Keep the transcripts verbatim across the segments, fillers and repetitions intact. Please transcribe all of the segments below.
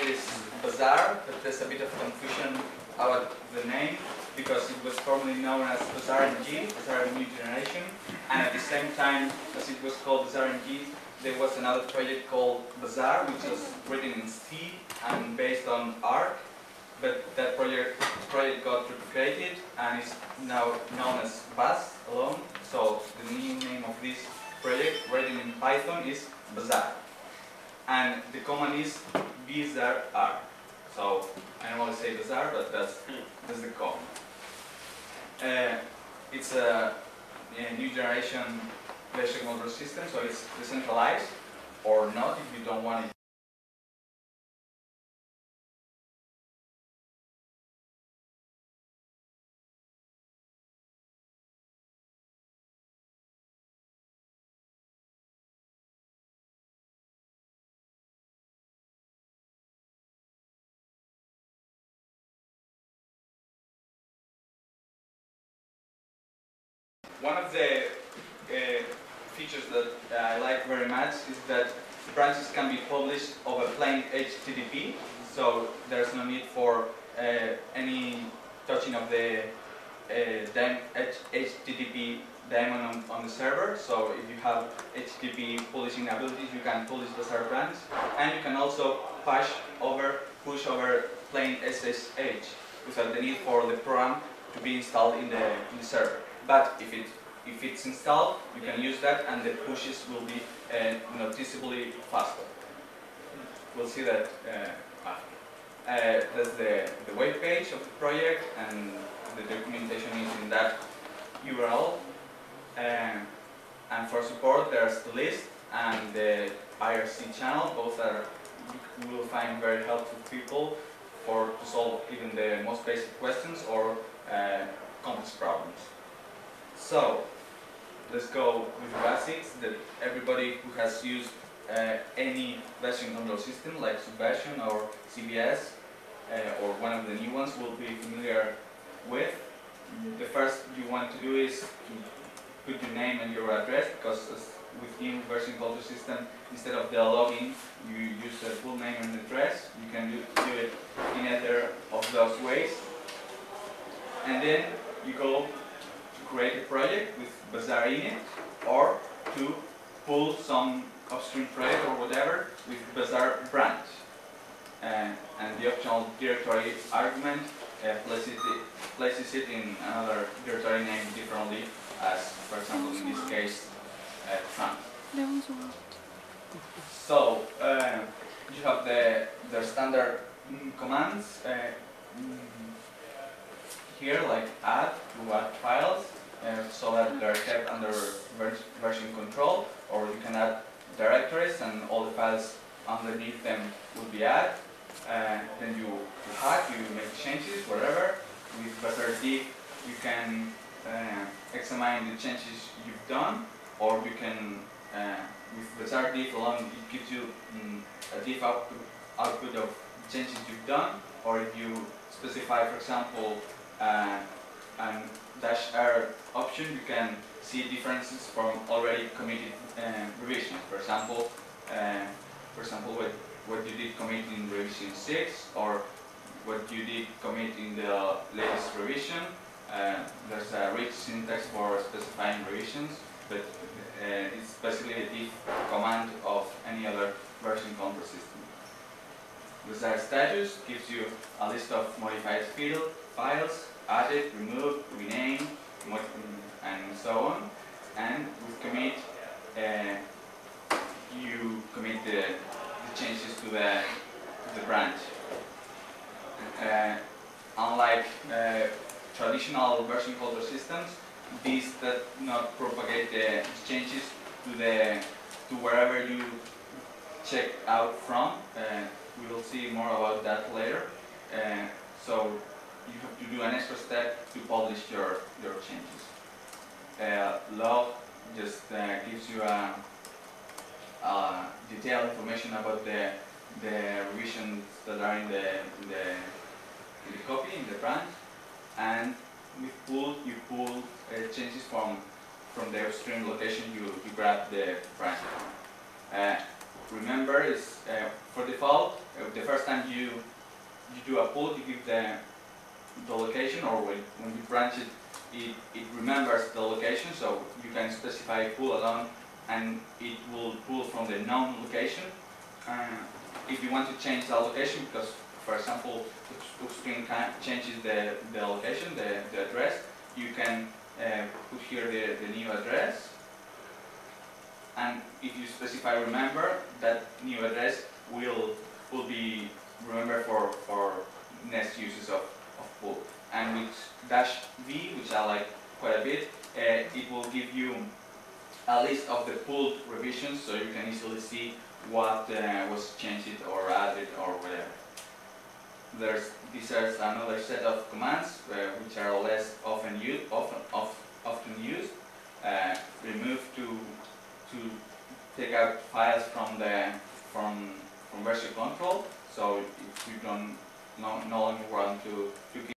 is Bazaar, but there's a bit of confusion about the name because it was formerly known as BazaarMG, Bazaar New Generation, and at the same time as it was called BazaarMG, there was another project called Bazaar, which was written in C and based on Arc, but that project, project got replicated and is now known as Baz alone, so the new name of this project written in Python is Bazaar. And the command is bizarre. So I don't want to say Bazaar, but that's, that's the command. Uh, it's a, a new generation version control system, so it's decentralized or not if you don't want it. One of the uh, features that I like very much is that branches can be published over plain H T T P, so there's no need for uh, any touching of the uh, H T T P daemon on, on the server. So if you have H T T P publishing abilities, you can publish Bazaar branch, and you can also push over, push over plain S S H without the need for the program to be installed in the, in the server. But if it if it's installed, you can use that, and the pushes will be uh, noticeably faster. We'll see that uh, after. Uh, that's the the web page of the project, and the documentation is in that U R L. Um, and for support, there's the list and the I R C channel. Both are you will find very helpful people for to solve even the most basic questions or uh, complex problems. So, let's go with the basics that everybody who has used uh, any version control system like Subversion or C B S uh, or one of the new ones will be familiar with. The first you want to do is to put your name and your address, because as with new version control system, instead of the login, you use the full name and address. You can do, do it in either of those ways. And then you go create a project with Bazaar in it, or to pull some upstream project or whatever with Bazaar branch. And, and the optional directory argument uh, places, it, places it in another directory named differently, as for example in this case, uh, Trump. So uh, you have the, the standard mm, commands uh, mm, here, like add to add files, uh, so that they're kept under ver version control, or you can add directories and all the files underneath them will be added. Uh, then you, you hack, you make changes, whatever. With Bazaar diff, you can uh, examine the changes you've done, or you can, uh, with Bazaar diff alone, it gives you um, a diff output, output of changes you've done, or if you specify, for example, uh, an dash R option, you can see differences from already committed uh, revisions. For example, uh, for example, what, what you did commit in revision six, or what you did commit in the latest revision. Uh, there's a rich syntax for specifying revisions, but uh, it's basically a diff command of any other version control system. Bazaar status gives you a list of modified field files, added, removed, rename, and so on. And with commit, uh, you commit the, the changes to the, to the branch. Uh, unlike uh, traditional version control systems, these does not propagate the changes to the to wherever you check out from. Uh, we will see more about that later. Uh, so you have to do an extra step to publish your your changes. Uh, log just uh, gives you a, a detailed information about the the revisions that are in the in the, in the copy in the branch, and with pull you pull uh, changes from from the upstream location you you grab the branch. Uh, remember is uh, for default, uh, the first time you you do a pull, you give the the location, or when, when you branch it, it, it remembers the location, so you can specify pull alone and it will pull from the known location. Uh, if you want to change the location, because for example, Hookstring changes the, the location, the, the address, you can uh, put here the, the new address, and if you specify remember, that new address will will be remembered for, for next uses of pull. And with dash V, which I like quite a bit, uh, it will give you a list of the pulled revisions, so you can easily see what uh, was changed or added or whatever. There's these are another set of commands uh, which are less often used, often of, often used. Uh, remove to to take out files from the from from version control. So if you don't no, no longer want to to keep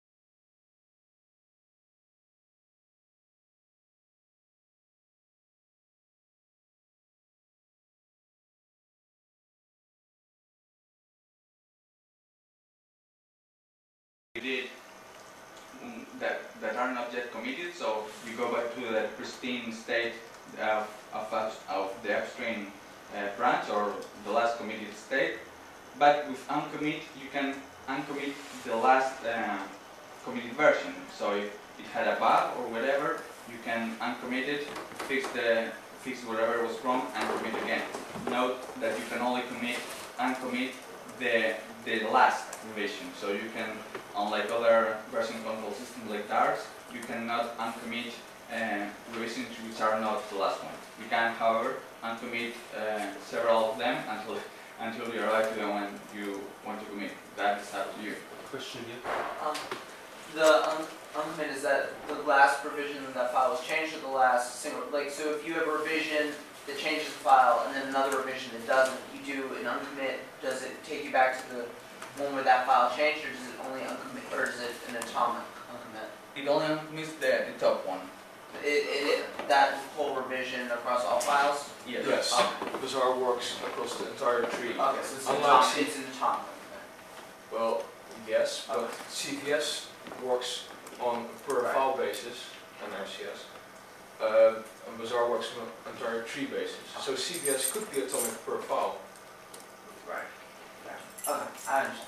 did um, that that are not yet committed, so you go back to the pristine state of of, of the upstream uh, branch or the last committed state. But with uncommit, you can uncommit the last uh, committed version. So if it had a bug or whatever, you can uncommit it, fix the fix whatever was wrong, and commit again. Note that you can only commit uncommit the the last revision. So you can, unlike other version control systems like Dart, you cannot uncommit uh, revisions which are not the last one. You can, however, uncommit uh, several of them until until you arrive to the one you want to commit. That is up to you. Question again? Um, the un uncommit is that the last revision of that file was changed, or the last single, like, so if you have a revision that changes the file and then another revision that doesn't, you do an uncommit, does it take you back to the one where that file changed, or does it only uncommit, or is it an atomic uncommit? It only uncommits the, the top one. It, it, it, that whole revision across all files? Yes. Yes. Okay. Bazaar works across the entire tree. Okay, so it's an Unlike atomic, C- it's an atomic. Well, yes, but Okay. C V S works on a per Right. file basis, and R C S. Uh, and Bazaar works on an entire tree basis. So C V S could be atomic per file. Right. Yeah. Okay, I understand.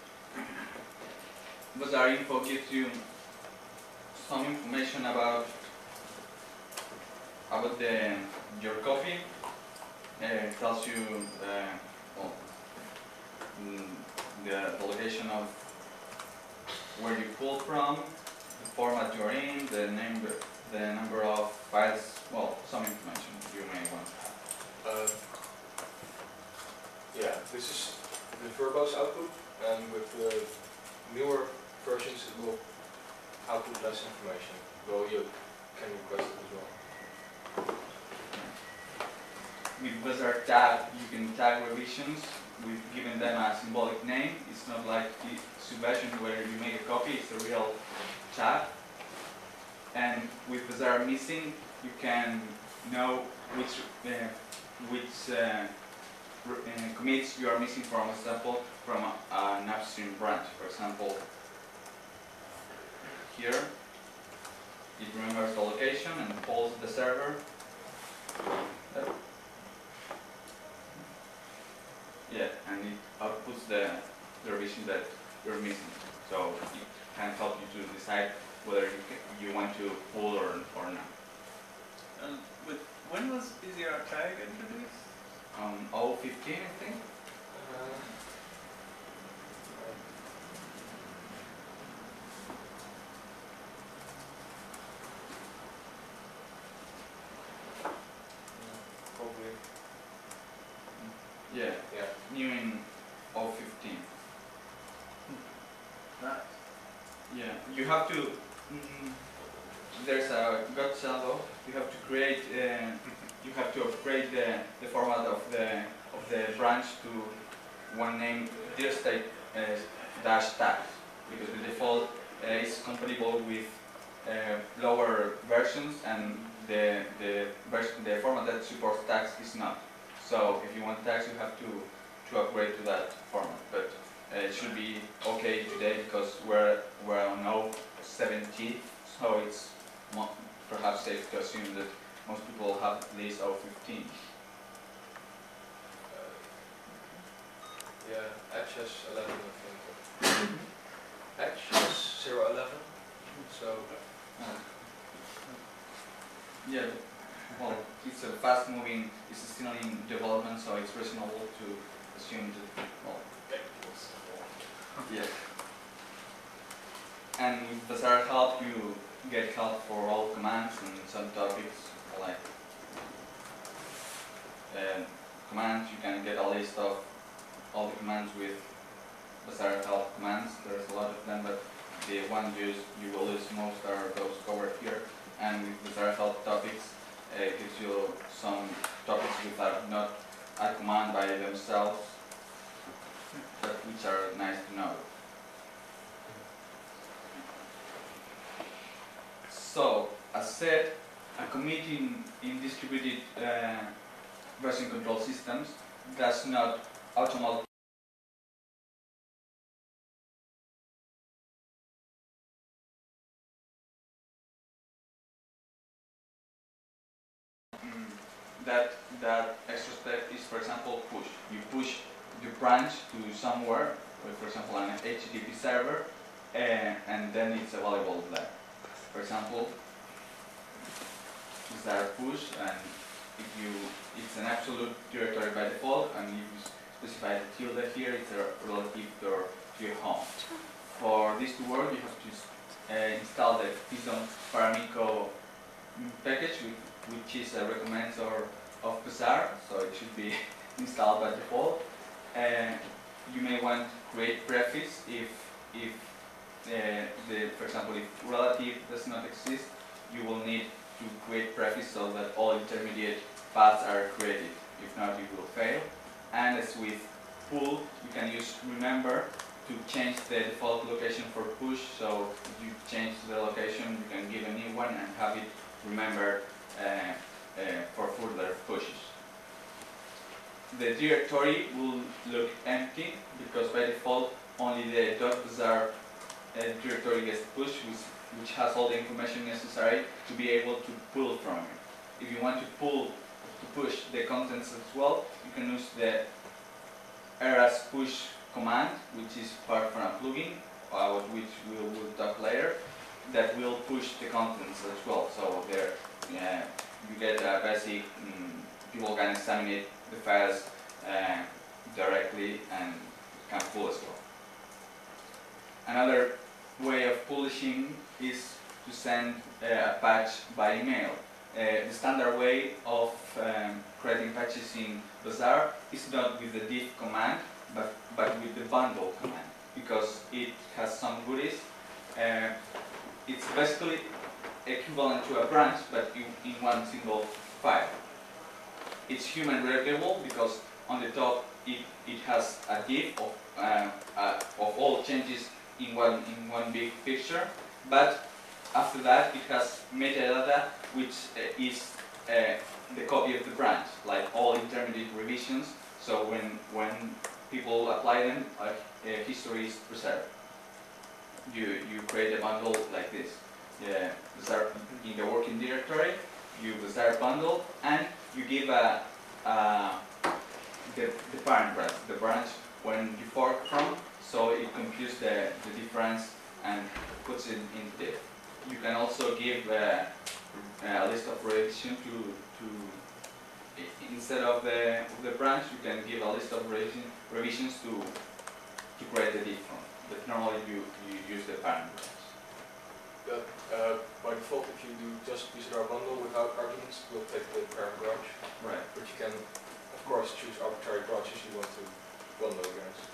Bazaar info gives you some information about about the your copy. Uh, it tells you uh, well, mm, the, the location of where you pulled from, the format you're in, the name, the number of files. Well, some information you may want to have. Uh, yeah, this is the verbose output, and with the newer versions it will output less information, though you can request it as well. With Bazaar tag, you can tag revisions. We've given them a symbolic name. It's not like the Subversion where you make a copy, it's a real tag. And with Bazaar missing, you can know which uh, which uh, uh, commits you are missing, from a sample from a, an upstream branch. For example, here it remembers the location and polls the server. Uh, Yeah, and it outputs the, the revision that you're missing. So it can help you to decide whether you, can, you want to pull or, or not. And with, when was B Z R tag introduced? Um, oh fifteen, I think. Uh, probably. Yeah, Yeah. new in oh fifteen. Nice. Yeah, you have to. Mm, there's a gotcha though. You have to create. Uh, you have to upgrade the, the format of the of the branch to one name dear state uh, dash tags, because the default uh, is compatible with uh, lower versions, and the the version the format that supports tags is not. So if you want want tags, you have to to upgrade to that format. But uh, it should be okay today because we're we're on O seventy, so it's mo perhaps safe to assume that most people have at least O fifteen. Uh, yeah, Edge has eleven, I think. Edge has zero eleven, so Uh, yeah, well, it's a fast-moving, it's still in development, so it's reasonable to assume that, well, yeah. And with Bazaar help, you get help for all commands and some topics like uh, commands. You can get a list of all the commands with Bazaar help commands. There's a lot of them, but the ones you, you will use most are those covered here. And with Bazaar help topics, uh, it gives you some topics which are not a command by themselves, but which are nice to know. So, as said, a commit in, in distributed uh, version control systems does not automatically that that extra step is, for example, push. You push the branch to somewhere, for example, an H T T P server, and, and then it's available there. For example, is there a push, and if you, it's an absolute directory by default, and you specify the tilde here, it's a relative to, to your home. For this to work, you have to uh, install the Python Paramico package, with, which is a recommender of Bazaar, so it should be installed by default. Uh, you may want to create prefix if, if uh, the, for example, if relative does not exist, you will need to create prefix so that all intermediate paths are created. If not, you will fail. And as with pull, you can use remember to change the default location for push. So if you change the location, you can give a new one and have it remembered uh, uh, for further pushes. The directory will look empty because by default only the .bazaar uh, directory gets pushed, which, which has all the information necessary to be able to pull from it. If you want to pull, to push the contents as well, you can use the eras push command, which is part from a plugin, about which we will talk later, that will push the contents as well. So there, uh, you get a basic, um, people can examine the files uh, directly and can pull as well. Another way of publishing is to send uh, a patch by email. Uh, the standard way of um, creating patches in Bazaar is not with the diff command, but, but with the bundle command, because it has some goodies. Uh, it's basically equivalent to a branch, but in, in one single file. It's human readable because on the top it, it has a diff of, uh, uh, of all changes in one, in one big picture, but after that it has metadata, which uh, is uh, the copy of the branch, like all intermediate revisions. So when, when people apply them, uh, uh, history is preserved. You, you create a bundle like this. Yeah, Bazaar in the working directory, you Bazaar bundle, and you give a, a the, the parent branch, the branch when you fork from, so it computes the, the difference and puts it in diff. You can also give a, a list of revision to, to instead of the, the branch, you can give a list of revision, revisions to, to create the diff from. But normally you, you use the parent branch. But uh, by default, if you do just Bazaar bundle without arguments, we'll take the parent branch. Right. But you can, of course, choose arbitrary branches you want to bundle against.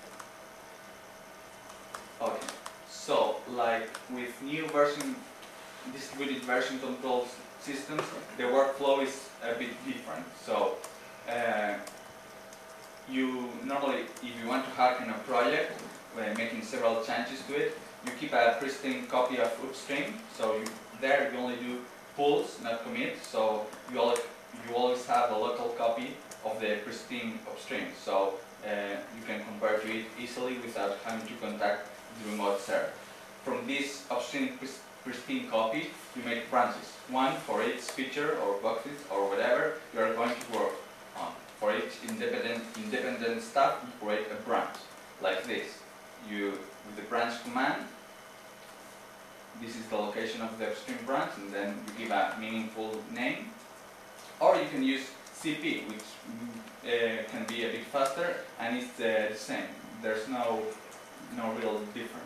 Okay. So, like with new version, distributed version control systems, the workflow is a bit different. So, uh, you normally, if you want to hack in a project, uh, making several changes to it, you keep a pristine copy of upstream. So you, there you only do pulls, not commit. So you always, you always have a local copy of of the pristine upstream. So uh, you can compare to it easily without having to contact the remote server. From this upstream pris pristine copy, you make branches, one for each feature or boxes or whatever you are going to work on. For each independent independent stuff, you create a branch like this. You, with the branch command, this is the location of the upstream branch, and then you give a meaningful name. Or you can use C P, which uh, can be a bit faster, and it's uh, the same. There's no no real difference.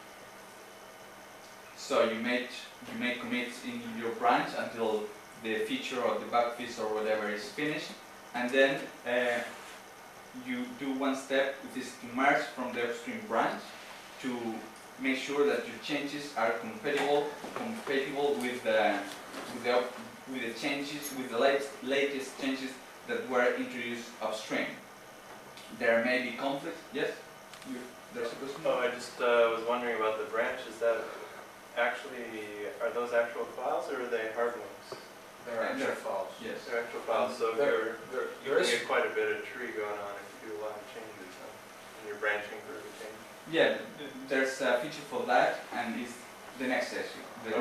So you make you make commits in your branch until the feature or the bug fix or whatever is finished, and then uh, you do one step, which is to merge from the upstream branch to make sure that your changes are compatible compatible with the with the with the changes with the latest latest changes that were introduced upstream. There may be conflicts. Yes, you, there's a question. Oh, I just uh, was wondering about the branch. Is that actually, are those actual files or are they hard links? They're actual files. Yes. They're actual files. So There, you're, there, you're there is going to get quite a bit of tree going on if you do a lot of changes. Huh? And you're branching for every change. Yeah, th- there's a feature for that, and it's the next session. The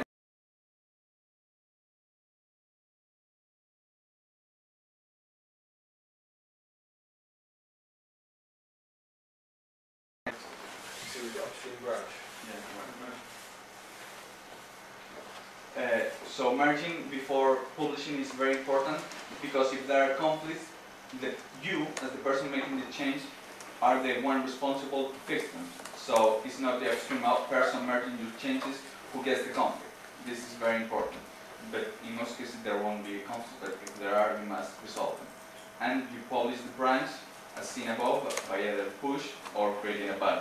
to the upstream branch. Uh, so merging before publishing is very important, because if there are conflicts, that you, as the person making the change, are the one responsible to fix them. So it's not the upstream out person merging your changes who gets the conflict. This is very important. But in most cases there won't be a conflict, but if there are, you must resolve them. And you publish the branch as seen above by either push or creating a button.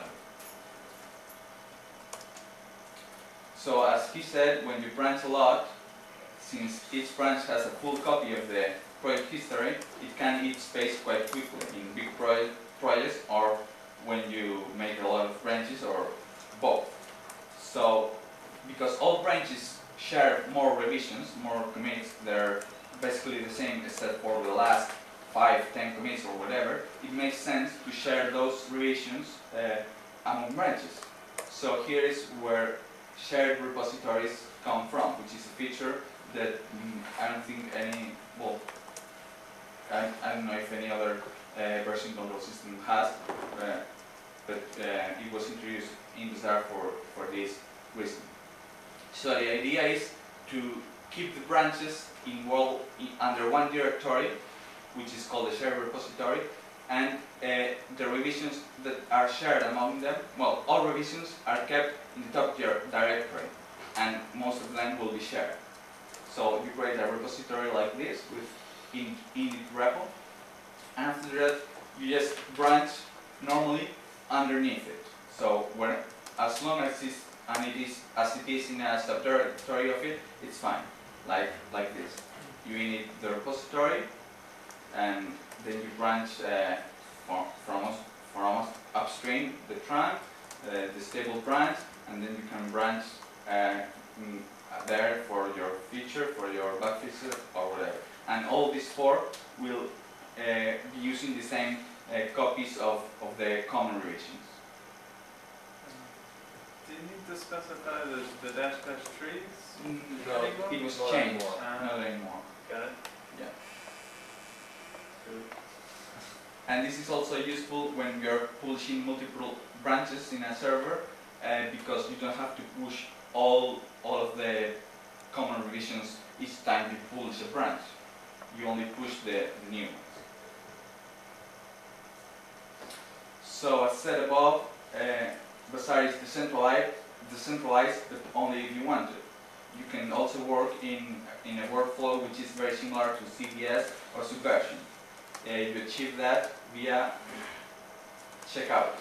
So as he said, when you branch a lot, since each branch has a full copy of the project history, it can eat space quite quickly in big pro projects or when you make a lot of branches or both. So because all branches share more revisions, more commits, they're basically the same except for the last five, ten commits or whatever, it makes sense to share those revisions uh, among branches. So here is where shared repositories come from, which is a feature that mm, I don't think any, well, I, I don't know if any other uh, version control system has, uh, but uh, it was introduced in Bazaar for, for this reason. So the idea is to keep the branches in, well, in, under one directory, which is called the shared repository, and uh, the revisions that are shared among them, well, all revisions are kept in the top directory, and most of them will be shared. So you create a repository like this with in init repo, and after that you just branch normally underneath it. So when, as long as it's and it is as it is in a subdirectory of it, it's fine. Like like this. You init the repository, and then you branch uh, from from from upstream the trunk, uh, the stable branch, and then you can branch uh, there for your feature, for your bug fixer, or whatever. And all these four will uh, be using the same uh, copies of, of the common revisions. Do you need to specify the, the dash dash trees? No, anymore? It was Not changed, anymore. Ah. not anymore. Got it? Yeah. Good. And this is also useful when we are publishing multiple branches in a server, uh, because you don't have to push all, all of the common revisions each time you publish a branch. You only push the, the new ones. So as said above, uh, Bazaar is decentralized, decentralized, but only if you want to. You can also work in, in a workflow which is very similar to C V S or Subversion. Uh, you achieve that via checkouts.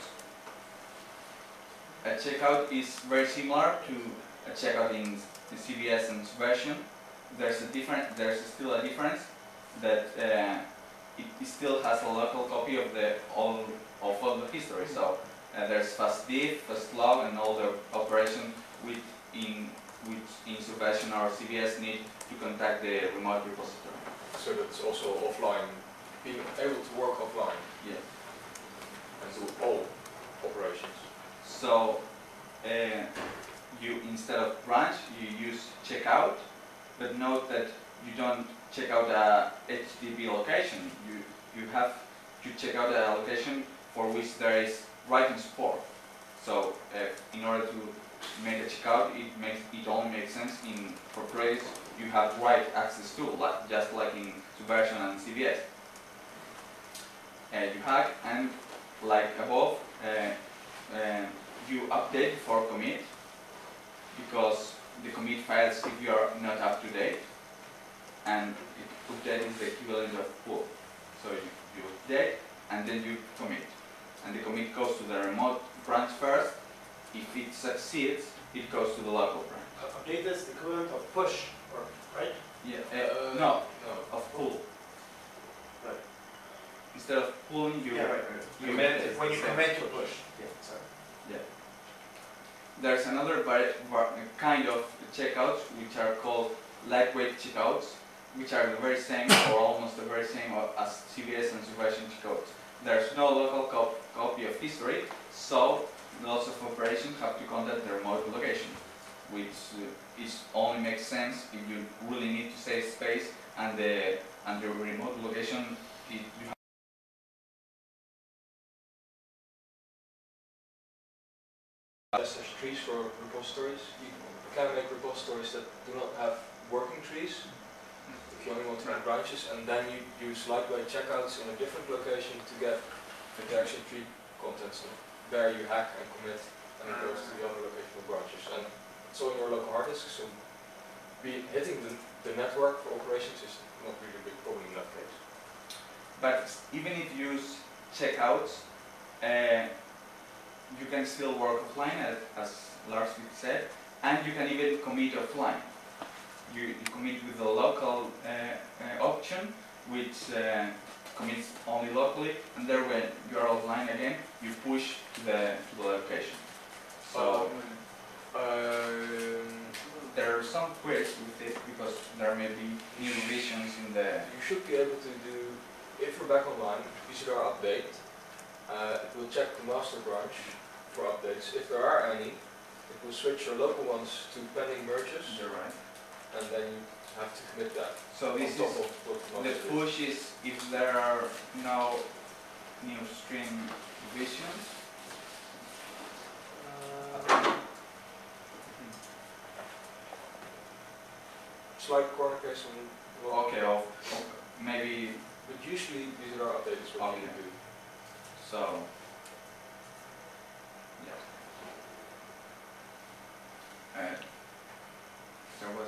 A checkout is very similar to a checkout in, in C V S and Subversion. There's a different. There's still a difference that uh, it, it still has a local copy of the all of all the history. So uh, there's fastdiff, fastlog, and all the operations with in which in Subversion or C V S need to contact the remote repository. So that's also offline. Being able to work offline Yeah. and do all operations. So uh, you instead of branch you use checkout, but note that you don't check out a H T T P location. You you have to check out a location for which there is writing support. So uh, in order to make a checkout, it makes it only makes sense in for credits you have write access to, like, just like in Subversion and C B S. Uh, you hack and like above, uh, uh, you update before commit, because the commit files if you are not up to date, and it, update is the equivalent of pull. So you, you update and then you commit, and the commit goes to the remote branch first. If it succeeds, it goes to the local branch. Update is the equivalent of push, or, right? Yeah, uh, no, No. of pull. Right. Instead of pulling, you Yeah, right, right. you Commit update. is When the you same. commit to a push. Yeah, sorry. Yeah. There's another vari- var- kind of checkouts which are called lightweight checkouts, which are the very same or almost the very same of- as C B S and Subversion checkouts. There's no local cop copy of history, so lots of operations have to contact the remote location, which uh, is only makes sense if you really need to save space and the and the remote location it, you S S trees for repositories. You can make repositories that do not have working trees, if you only want to make branches, and then you use lightweight checkouts in a different location to get the actual tree contents. And there you hack and commit, and it goes to the other location of branches. And it's on your local hard disk, so be hitting the, the network for operations is not really a big problem in that case. But even if you use checkouts, uh, you can still work offline, as, as Lars said, and you can even commit offline. You, you commit with the local uh, uh, option, which uh, commits only locally, and there when you are offline again, you push to the, to the location. So Um, there are some queries with it because there may be new revisions in the. You should be able to do, if you're back online, V C R update, uh, it will check the master branch for updates. If there are any, it will switch your local ones to pending merges, You're right. and then you have to commit that So this on is top of what the the master is. push is if there are no new stream revisions. Uh, Slight corner case on, well, Okay, or or maybe but usually V C R update is what you Okay. do. so. Yeah. Uh, there was.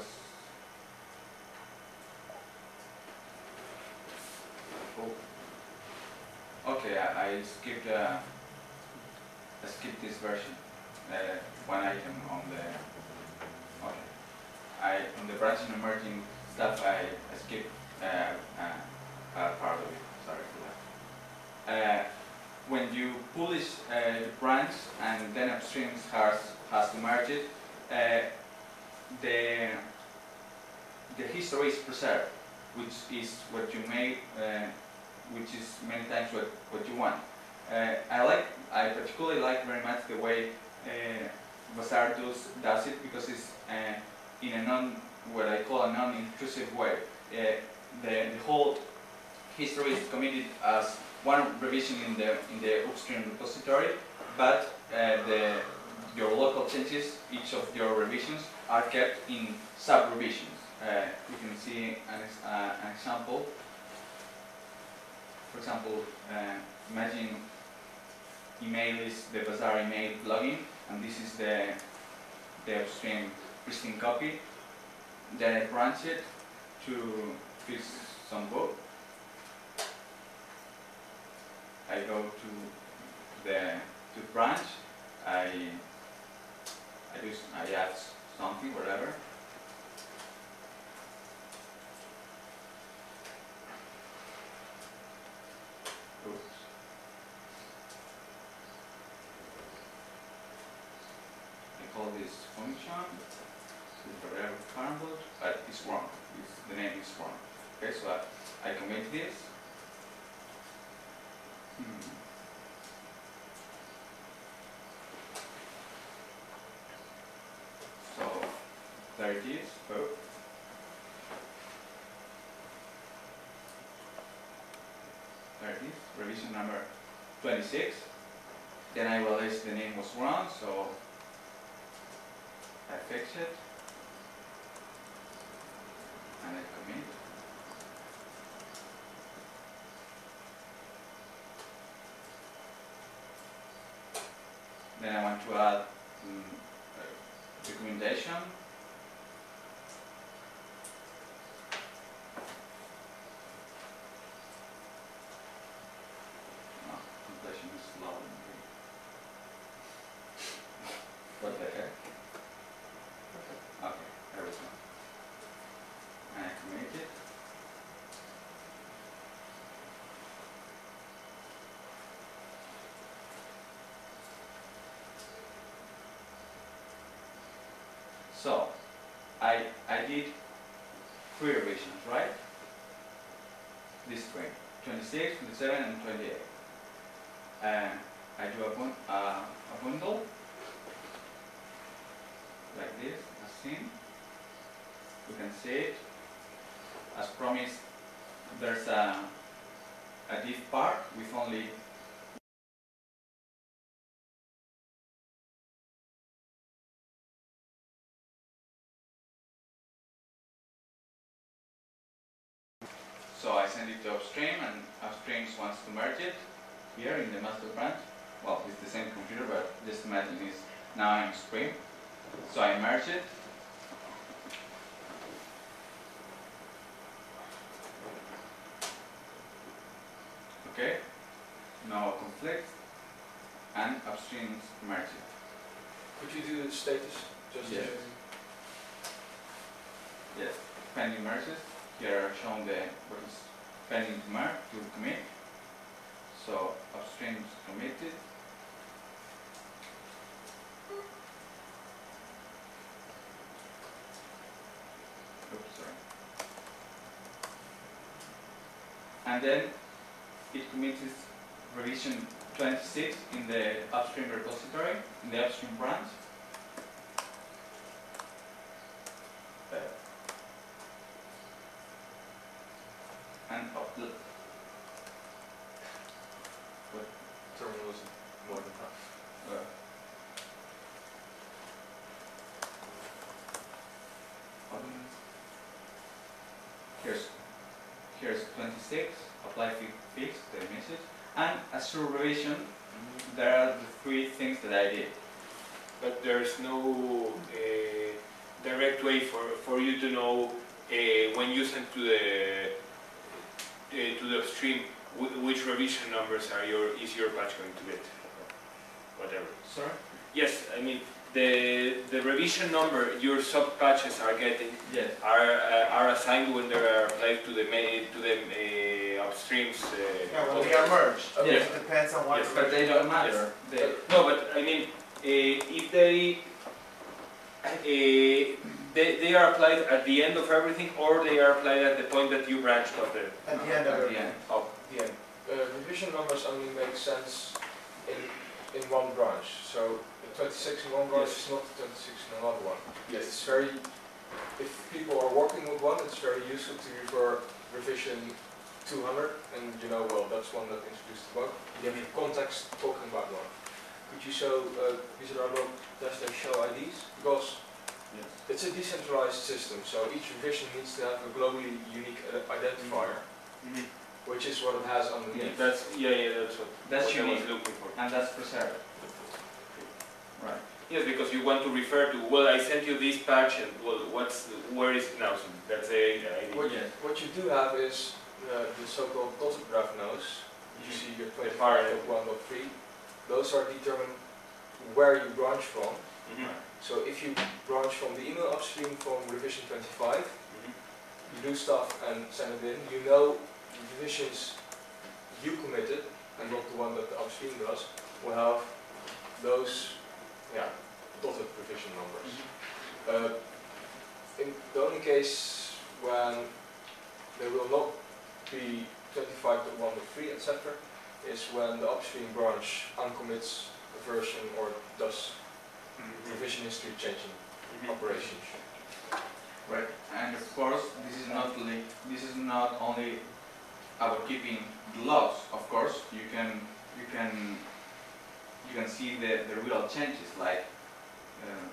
Oh. Okay, I, I skipped. Uh, I skipped this version. Uh, one item on the. Okay. I on the branching and merging stuff. I, I skipped uh, uh, uh, part of it. Sorry for that. Uh, when you publish uh, the branch and then upstream has has to merge it, uh, the the history is preserved, which is what you made, uh, which is many times what what you want. Uh, I like I particularly like very much the way uh, Bazaar does does it because it's uh, in a non what I call a non-intrusive way. Uh, the the whole history is committed as one revision in the in the upstream repository, but uh, the your local changes, each of your revisions, are kept in sub-revisions. Uh, you can see an, ex uh, an example. For example, uh, imagine email is the Bazaar email plugin, and this is the the upstream pristine copy. Then I branch it to fix some book. I go to the to the branch. I I do I add something, whatever. Oops. I call this function with whatever variable, but it's wrong. It's, the name is wrong. Okay, so I, I commit this. Hmm. So there it is. Oh. There it is. Revision number twenty-six. Then I realized the name was wrong, so I fix it and I commit. Then I want to add um, uh, documentation. No, completion is slow. What the heck? Okay, there we go. And I commit it. So, I, I did three revisions, right? This string, twenty-six, twenty-seven, and twenty-eight. And I do a, bun uh, a bundle, like this, as seen. You can see it. As promised, there's a, a div part with only so I send it to upstream, and upstream wants to merge it here in the master branch. Well, it's the same computer, but just imagine it's now in Spring. So I merge it. Okay, no conflict, and upstream merge it. Could you do the status? Just Yes. Yes, pending merges. Here are shown the what is pending to merge to commit. So upstream is committed. Oops, sorry. And then it commits revision twenty-six in the upstream repository, in the upstream branch. And upload. What? terminal is more than half. Uh, open. Here's here's twenty-six. Apply fi fix the message. And as through revision, there are the three things that I did. But there's no uh, direct way for, for you to know uh, when you send to the uh, to the upstream wh which revision numbers are your is your patch going to get, whatever. Sorry? Yes, I mean the the revision number your sub patches are getting Yes. are uh, are assigned when they are applied to the main to the uh, upstreams. Uh, Yeah, well, they are merged. Yes. It depends on what. Yes, But they don't matter. They, No, but I mean, uh, if they, uh, they they are applied at the end of everything, or they are applied at the point that you branched off the. At the end of at it. the end. Oh, The end. Uh, revision numbers only make sense in in one branch. So the twenty-six in one branch is not the twenty-six in another one. yes. It's very, if people are working with one, it's very useful to refer revision two hundred, and you know, well, that's one that introduced the bug. You have context talking about one. Could you show uh, Visual test their show I Ds? Because Yes. it's a decentralized system, so each revision needs to have a globally unique uh, identifier, Mhm. which is what it has underneath. Yes. That's yeah, yeah. That's what, That's what I unique. was looking for. And that's preserved. Right. Yes, because you want to refer to. Well, I sent you this patch, and well, what's the, where is it now? So that's a I D. What, Yes. what you do have is uh, the so-called dotted graph nodes. You see your far twenty-five dot one dot three. Those are determined where you branch from. Mhm. So if you branch from the email upstream from revision twenty-five, Mhm. you do stuff and send it in. You know the revisions you committed, and not the one that the upstream does, will have those, yeah, dotted revision numbers. Uh, in the only case when there will not be twenty-five dot one dot three, et cetera, is when the upstream branch uncommits a version or does revision history changing operations. Right, and of course, this is not li this is not only about keeping the logs. Of course, you can you can you can see the the real changes, like uh,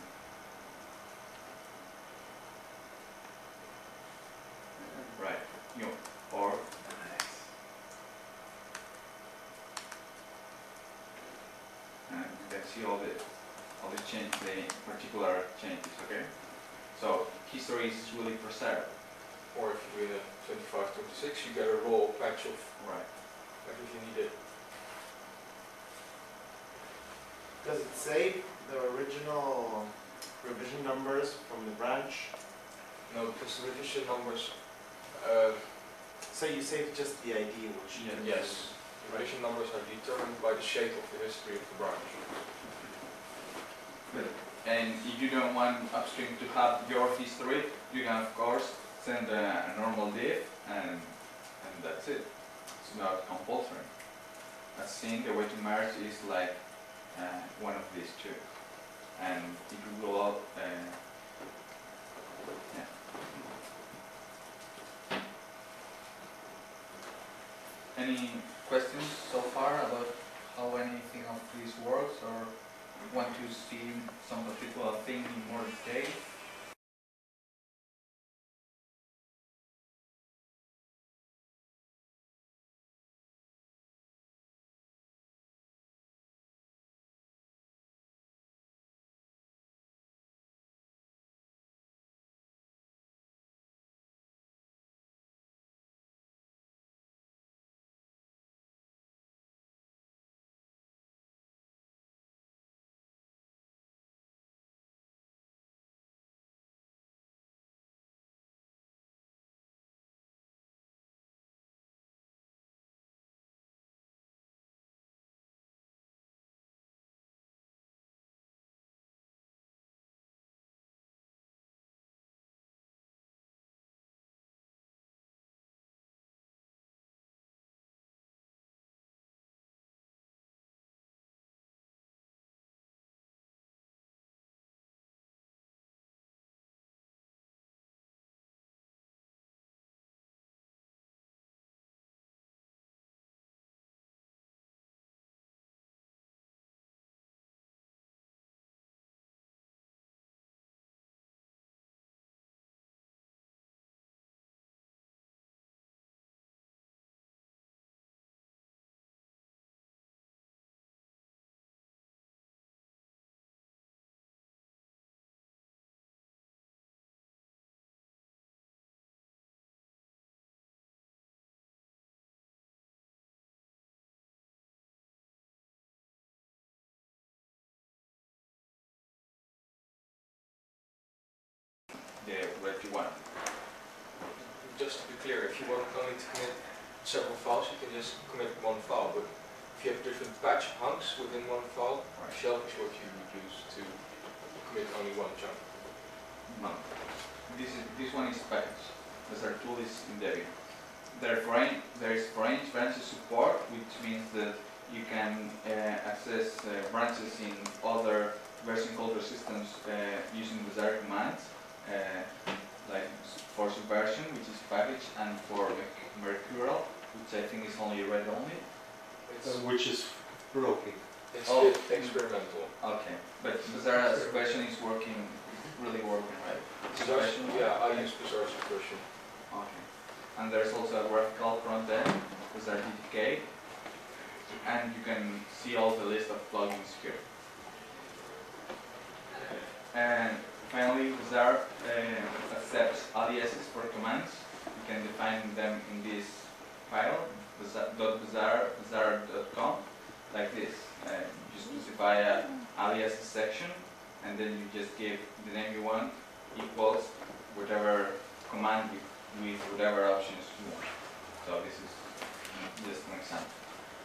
right, you know, or and you can see all the all the change, the particular changes. Okay. So history is really preserved. Or if you do in a twenty-five twenty-six, you get a raw patch of Right. everything you did. Does it save the original revision numbers from the branch? No, because the revision numbers, uh, So you save just the I D, which you can yes, the revision numbers are determined by the shape of the history of the branch. And if you don't want upstream to have your history, you can of course send a, a normal diff, and and that's it. It's not compulsory. As seen, the way to merge is like uh, one of these two, and it will all. Uh, yeah. Any questions so far about how anything of this works, or want to see some particular thing in more detail? The what you want. Just to be clear, if you want only to commit several files, you can just commit one file. But if you have different batch hunks within one file, shell is what you would use to commit only one chunk. No. This is this one is package. As our tool is in Debian. There, foreign, there is foreign branches support, which means that you can uh, access uh, branches in other version control systems uh, using the direct commands. Uh, like for Subversion, which is package, and for Mercurial, which I think is only read only. It's, which is broken. it's Oh. bit experimental. Okay, but Bazaar Subversion is working, really working, right? Subversion, yeah, I use Bazaar Subversion. Okay. And there's also a graphical front end, Bazaar D T K, and you can see all the list of plugins here. And finally, Bazaar uh, accepts aliases for commands. You can define them in this file, bazaar dot com, like this. Uh, you specify a alias section, and then you just give the name you want equals whatever command with, with whatever options you want. So this is just an example.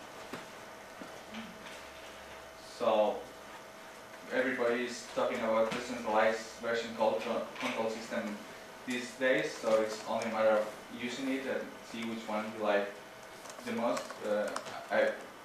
So everybody is talking about decentralized version control, control system these days, so it's only a matter of using it and see which one you like the most. Uh, I,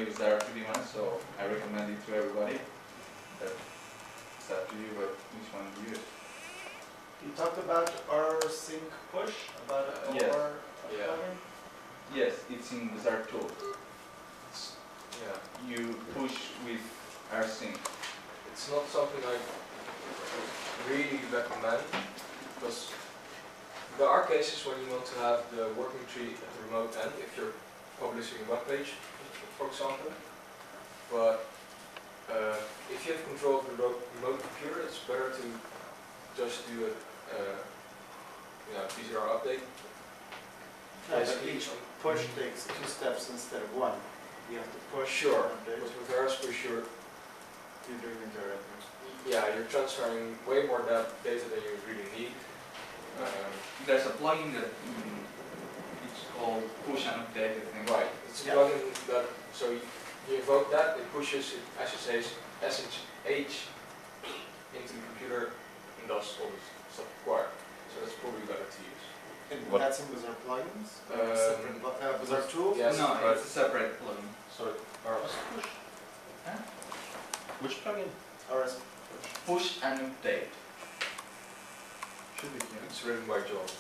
Bizarre two D one, so I recommend it to everybody. But it's up to you, but which one to use. You talked about rsync push, about a Yes. or Yeah. plugin? Yes, it's in Bizarre two. It's, yeah, You push with rsync. it's not something I really recommend because there are cases when you want to have the working tree at the remote end if you're publishing a web page, for example. But uh, if you have control of the remote remote computer, it's better to just do a uh, yeah, B Z R update. No, but Basically, each push takes two steps instead of one. You have to push. Sure, and update. but with Raspberry, sure, You're doing it directly. yeah, you're transferring way more da- data than you really need. Um, There's a plugin that mm, it's called Push and Update, I think. right, it's a Yeah. plugin that, so you, you invoke that, it pushes it S S H into the computer and does all the stuff required. So that's probably better to use. And What- that's in Bizarre plugins? Or Um, separate pl- uh, Bizarre tools? Yes, No, but it's a separate plugin. Sorry, R S push? Huh? Which plugin? Rs Push and Update. Should be here. it's written by John.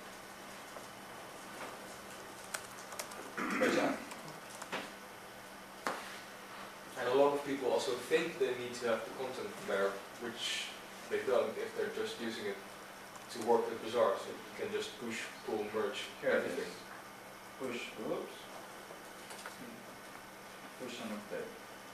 By John. And a lot of people also think they need to have the content there, which they don't if they're just using it to work with Bazaar. So you can just push, pull, merge, Here it everything. is. Push, whoops. Push and Update.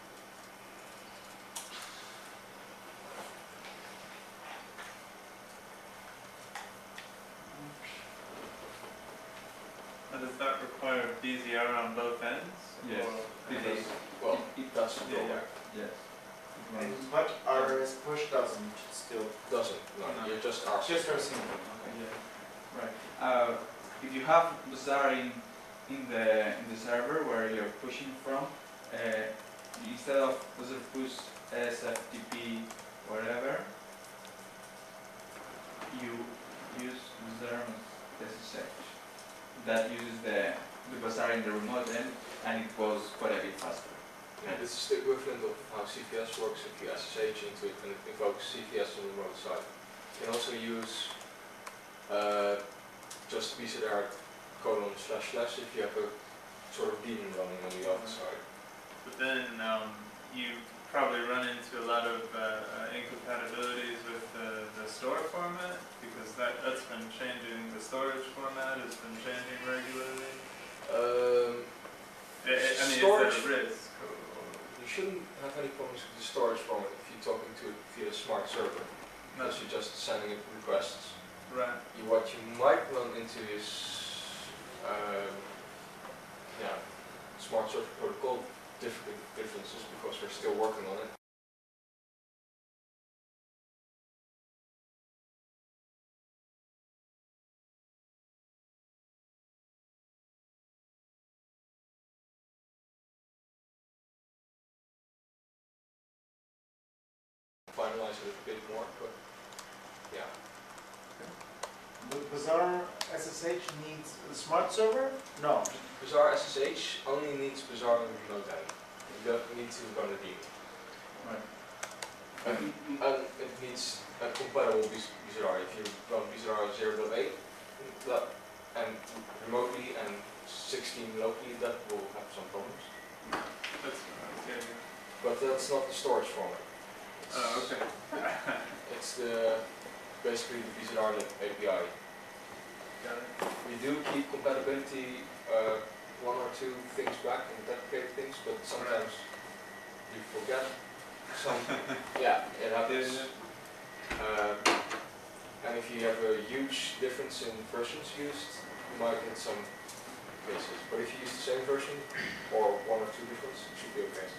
And does that require B Z R on both ends? Yes. Or- It does. Well, It- it does Yeah, go yeah. there. Yes. It runs. But Rs push doesn't still. Doesn't, no, No. you're just asking. Just rsync. Okay. Yeah, right. Uh, if you have Bazaar in, in the in the server where you're pushing from, uh, instead of Bazaar push S F T P whatever, you use Bazaar S S H. That uses the the Bazaar in the remote end, and it goes quite a bit faster. Yeah, this is the equivalent of how C V S works if you S S H into it and it invokes C V S on the remote side. You can also use uh, just B Z R colon slash slash if you have a sort of daemon running on the other side. But then um, you probably run into a lot of uh, uh, incompatibilities with the, the store format because that, that's been changing, the storage format has been changing regularly. Um, I, I I mean, Storage- is that a risk? you shouldn't have any problems with the storage format if you're talking to it via a smart server, No, because you're just sending it requests. right. You, what you might run into is um, yeah, smart server protocol different differences because we're still working on it. Finalize it a bit more, but yeah. The Bazaar S S H needs a smart server? No. Bazaar S S H only needs Bazaar on the remote end. You don't need to run a daemon. Right. And, and it needs a compatible B Z R. If you run B Z R zero point eight that, and remotely and sixteen locally, that will have some problems. That's what I was getting at. But that's not the storage format. It's, Oh, okay. it's the basically the B Z R A P I. Got it. We do keep compatibility uh, one or two things back and deprecate things, but sometimes you forget some. Yeah, it happens. Um, and if you have a huge difference in versions used, you might get some cases. But if you use the same version or one or two difference, it should be okay.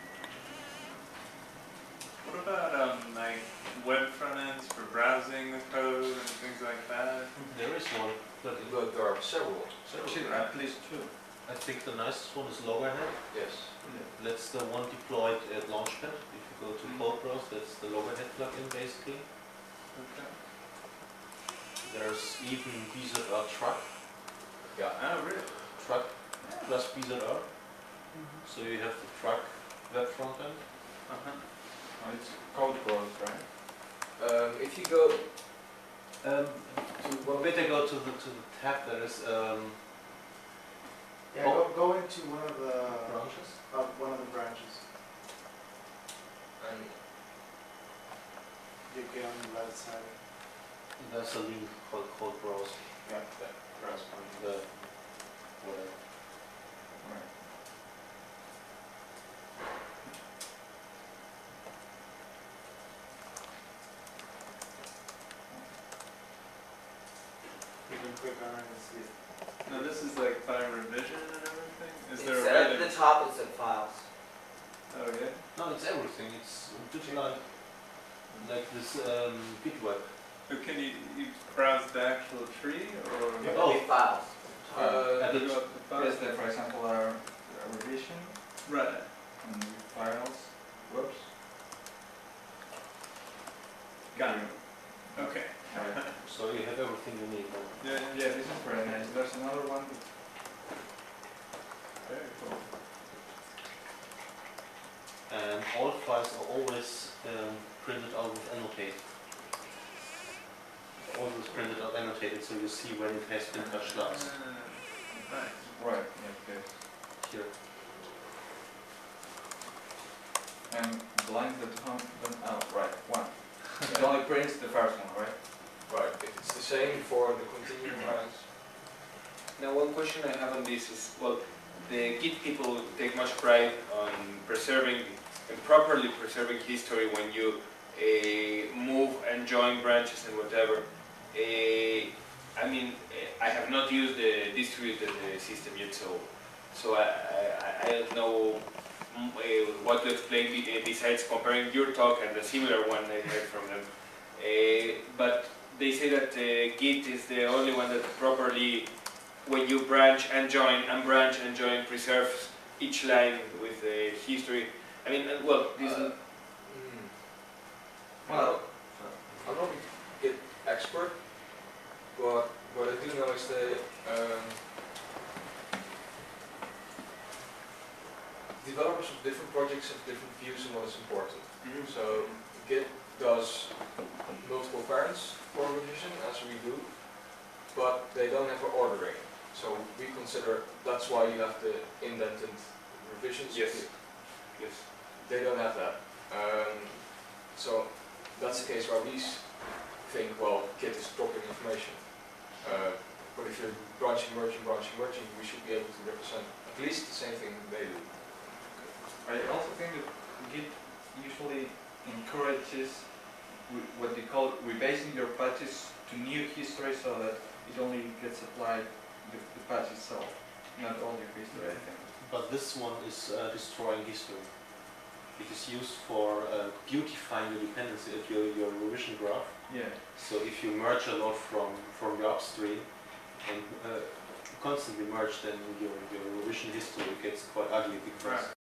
What about um, like web front ends for browsing the code and things like that? There is one, but it- But there are several. Actually, at least two. I think the nicest one is Loggerhead. Yes. That's the one deployed at Launchpad. If you go to Mhm. CodeBrowse, that's the Loggerhead plugin basically. Okay. There's even B Z R Truck, Yeah. Oh, really? Truck plus B Z R. So you have the truck web frontend. Uh-huh. Oh, it's code growth, right? Um, if you go Um, to one of better go to the to the tab. There is um, Yeah, Oh. go, go into one of the, branches. uh, one of the branches. and You get on the left side. There's a link called code browse. Yeah, that browse point. The whatever. Right. You can click on it and see it. Now this is like by revision and everything? Is there It's a way at to? the top, it said files. Oh, yeah? No, it's everything. It's just like like this um, Git web. But can you, you browse the actual tree or? Yeah. Oh. Big files. uh, At You the go up to files? Here's the, for example, our a revision Right. and files. Whoops. Got it. Okay. Right. So you have everything you need. Yeah, yeah. Yeah, this is very nice. There's another one. Very cool. And all files are always um, printed out with annotate. Always printed out annotated, so you see when it has been touched last. Ah, nice. Right. Yeah. Good. Here. And blank the tom. Oh, right. One. It only prints the first one, right? right, if it's the same for the continuing lines. Now, one question I have on this is, well, the Git people take much pride on preserving and properly preserving history when you uh, move and join branches and whatever. Uh, I mean, uh, I have not used the distributed uh, system yet, so so I, I, I don't know mm, uh, what to explain be, uh, besides comparing your talk and the similar one I heard from them. Uh, but they say that uh, Git is the only one that properly, when you branch and join and branch and join, preserves each line with the history. I mean, uh, well, this Uh, is, hmm. Well, I'm not a Git expert, but what I do know is that um, developers of different projects have different views on what is important. Mhm. So Git does multiple parents for revision, as we do, but they don't have an ordering. So we consider that's why you have the indented revisions. Yes. yes. They don't have that. Um, so that's the case where we s- think, well, Git is dropping information. Uh, but if you're branching, merging, branching, merging, we should be able to represent at least the same thing they do. I also think that Git usually encourages re- what they call rebasing your patches to new history so that it only gets applied the, the patch itself, not all your history, I think. But this one is uh, destroying history. It is used for uh, beautifying your dependency of your, your revision graph. Yeah. So if you merge a lot from, from your upstream and uh, constantly merge, then your, your revision history gets quite ugly because Right.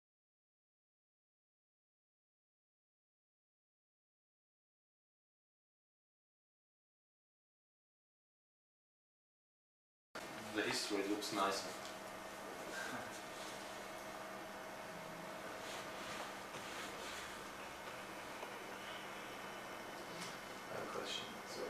the history looks nicer. I have a question. So,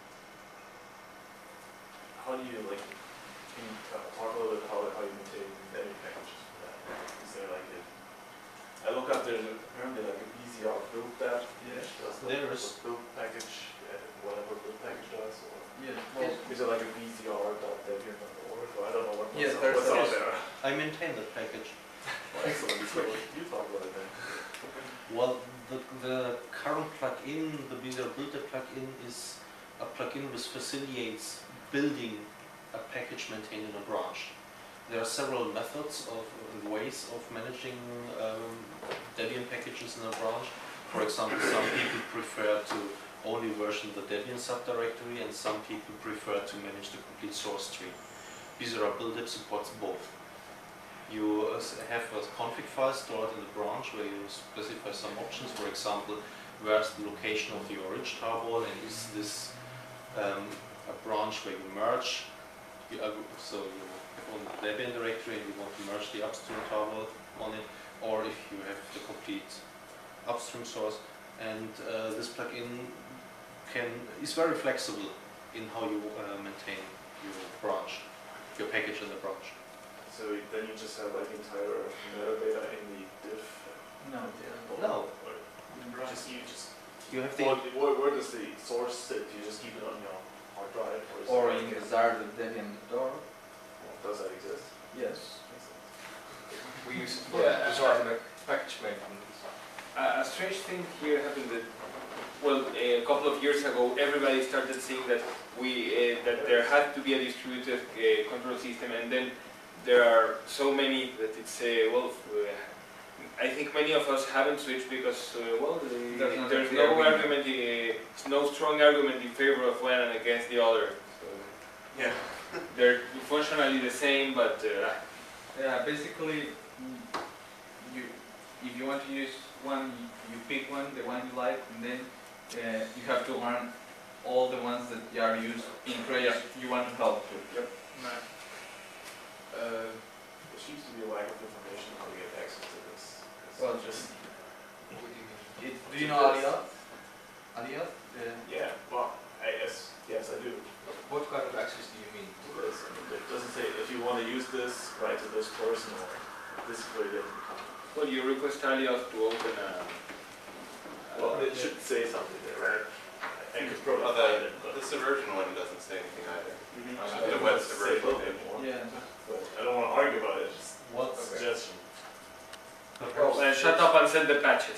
How do you like, can you ta- talk a little bit how, how you maintain any packages for that? Is there like a, I look up, there's apparently like a B Z R build that Yeah. does the There the is. build package, uh, whatever build package does, or Yeah. well, is it like a B Z R dot debian dot org, or I don't know what, what's, Yes, out- there's- what's out there's- there. I maintain that package. Well, excellent, so you talk about it then. Well, the, the current plugin, the B Z R Builder plugin, is a plugin which facilitates building a package maintained in a branch. There are several methods of and ways of managing um, Debian packages in a branch. For example, some people prefer to only version the Debian subdirectory, and some people prefer to manage the complete source tree. B Z R Builder supports both. You uh, s- have a config file stored in the branch where you specify some options. For example, where's the location of the orange tarball, and is this um, a branch where you merge? You, uh, so you have only the Debian directory and you want to merge the upstream tarball on it, or if you have the complete upstream source. And uh, this plugin can is very flexible in how you uh, maintain your branch, your package in the branch. So then you just have like entire metadata in the diff. No. No. Or just you just. You have the Where, where, where does the source sit? Do you just keep it on your hard drive, or, is Or it in like the a- Zard Debian door. well, does that exist? Yes. We use it for Yeah, bizarre uh, package maintenance. Uh, a strange thing here happened that, well, a couple of years ago, everybody started saying that we uh, that there had to be a distributed uh, control system, and then there are so many that it's uh, well. Uh, I think many of us haven't switched because, uh, well, the, There's not a there's clear no winner. argument, uh, no strong argument in favor of one and against the other. So Yeah. they're functionally the same, but uh, Yeah, basically, mm, you if you want to use one, you, you pick one, the one you like, and then uh, you have to learn all the ones that are used in projects you want to help to. Yep. Right. Uh, there seems to be a lack of information on how to get access to this. It's Well, just. What do you mean? It, do you know Aliyah? Aliyah? Yeah. Yeah. Well, I guess yes, I do. What kind of access do you mean? This. It doesn't say if you want to use this, write to this person, or this is where it doesn't come. well, you request Alias to open a. Well, a- it should say something there, right? I could probably Oh, find the, it, but the Subversion one doesn't say anything either. Mhm. I the don't web want to say a Subversion little page. bit more. Yeah. But I don't want to argue about it. Just What's a suggestion. perhaps Well, shut up and send the patches.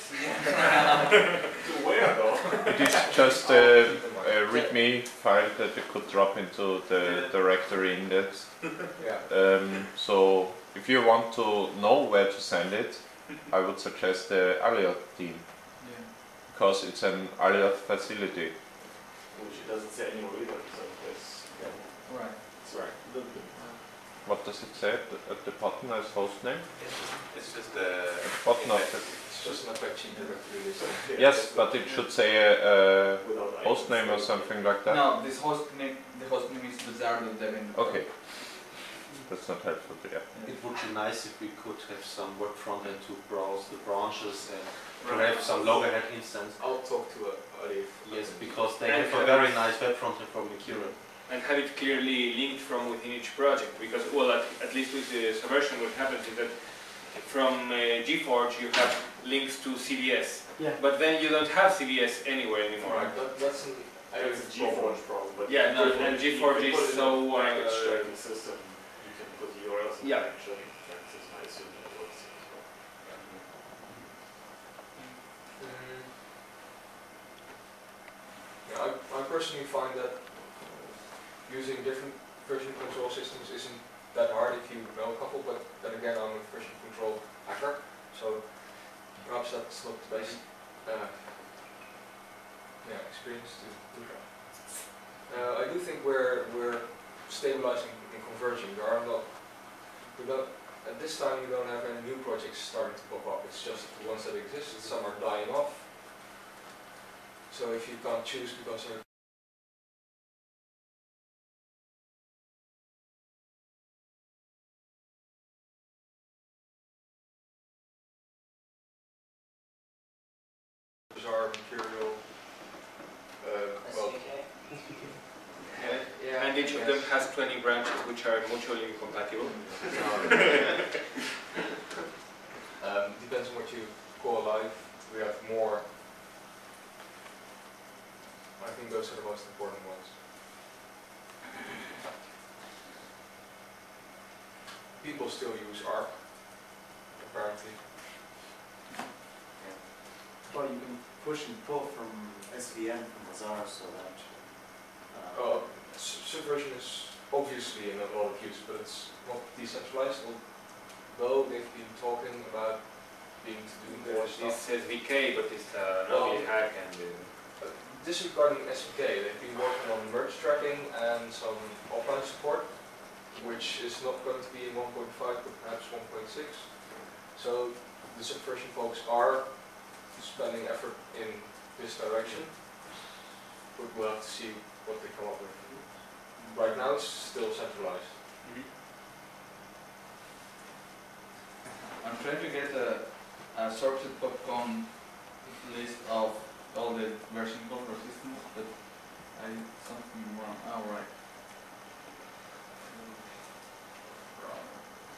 To where though? It is just a, a README file that you could drop into the directory index. Yeah. Um, so if you want to know where to send it, I would suggest the Aliyah team, Yeah. because it's an Aliyah facility. Which it doesn't say anywhere either. So it's yeah, Right. it's right. A little bit. What does it say at the, at the bottom as host name? It's just, it's just a. What not? It's just an Apache directory list. Yeah, Yes, but it should say a, a Without host name or icons. something like that. No, this host name, the host name is Zard Debian. Okay, that's not helpful. Yeah. it would be nice if we could have some web frontend to browse the branches and to Right. have some loggerhead instance. I'll talk to uh, Alif. Yes, because they And have a have very it- nice web frontend from Mercurial. And have it clearly linked from within each project, because, well, at, at least with the Subversion, what happens is that from uh, GForge you have links to C V S, Yeah. but then you don't have C V S anywhere anymore. Alright, that, that's an I know it's a GForge problem, but Yeah, no, if you and put it- GForge if you is put it in so, a package uh, tracking system, you can put the U R Ls in Yeah. the package tracking tracking system. I assume that works as well. Mm. Yeah, I, I personally find that using different version control systems isn't that hard if you know a couple, but then again, I'm a version control hacker, so perhaps that's not the best uh, yeah, experience to do that. Uh, I do think we're we're stabilizing and converging. There are not we don't at this time we don't have any new projects starting to pop up. It's just the ones that exist. Some are dying off. So if you can't choose because they're are Mercurial, uh, well, Yeah. yeah, And each of them has twenty branches which are mutually incompatible. um, depends on what you call live. We have more. I think those are the most important ones. People still use ARP, apparently. Well, you can push and pull from S V N from Bazaar so that. uh, Oh, S- Subversion is obviously in a lot of use, but it's not decentralized. Though they've been talking about being to do more There's stuff. this S V K, but it's uh, Well, not hack and. Uh, Disregarding S V K, they've been working on merge tracking and some offline support, which is not going to be in one point five, but perhaps one point six. So the Subversion folks are spending effort in this direction, but we'll have to see what they come up with. Right now it's still centralized. trying to get a, a sorted popcorn list of all the version control systems, but I did something wrong. Oh, right. Wrong.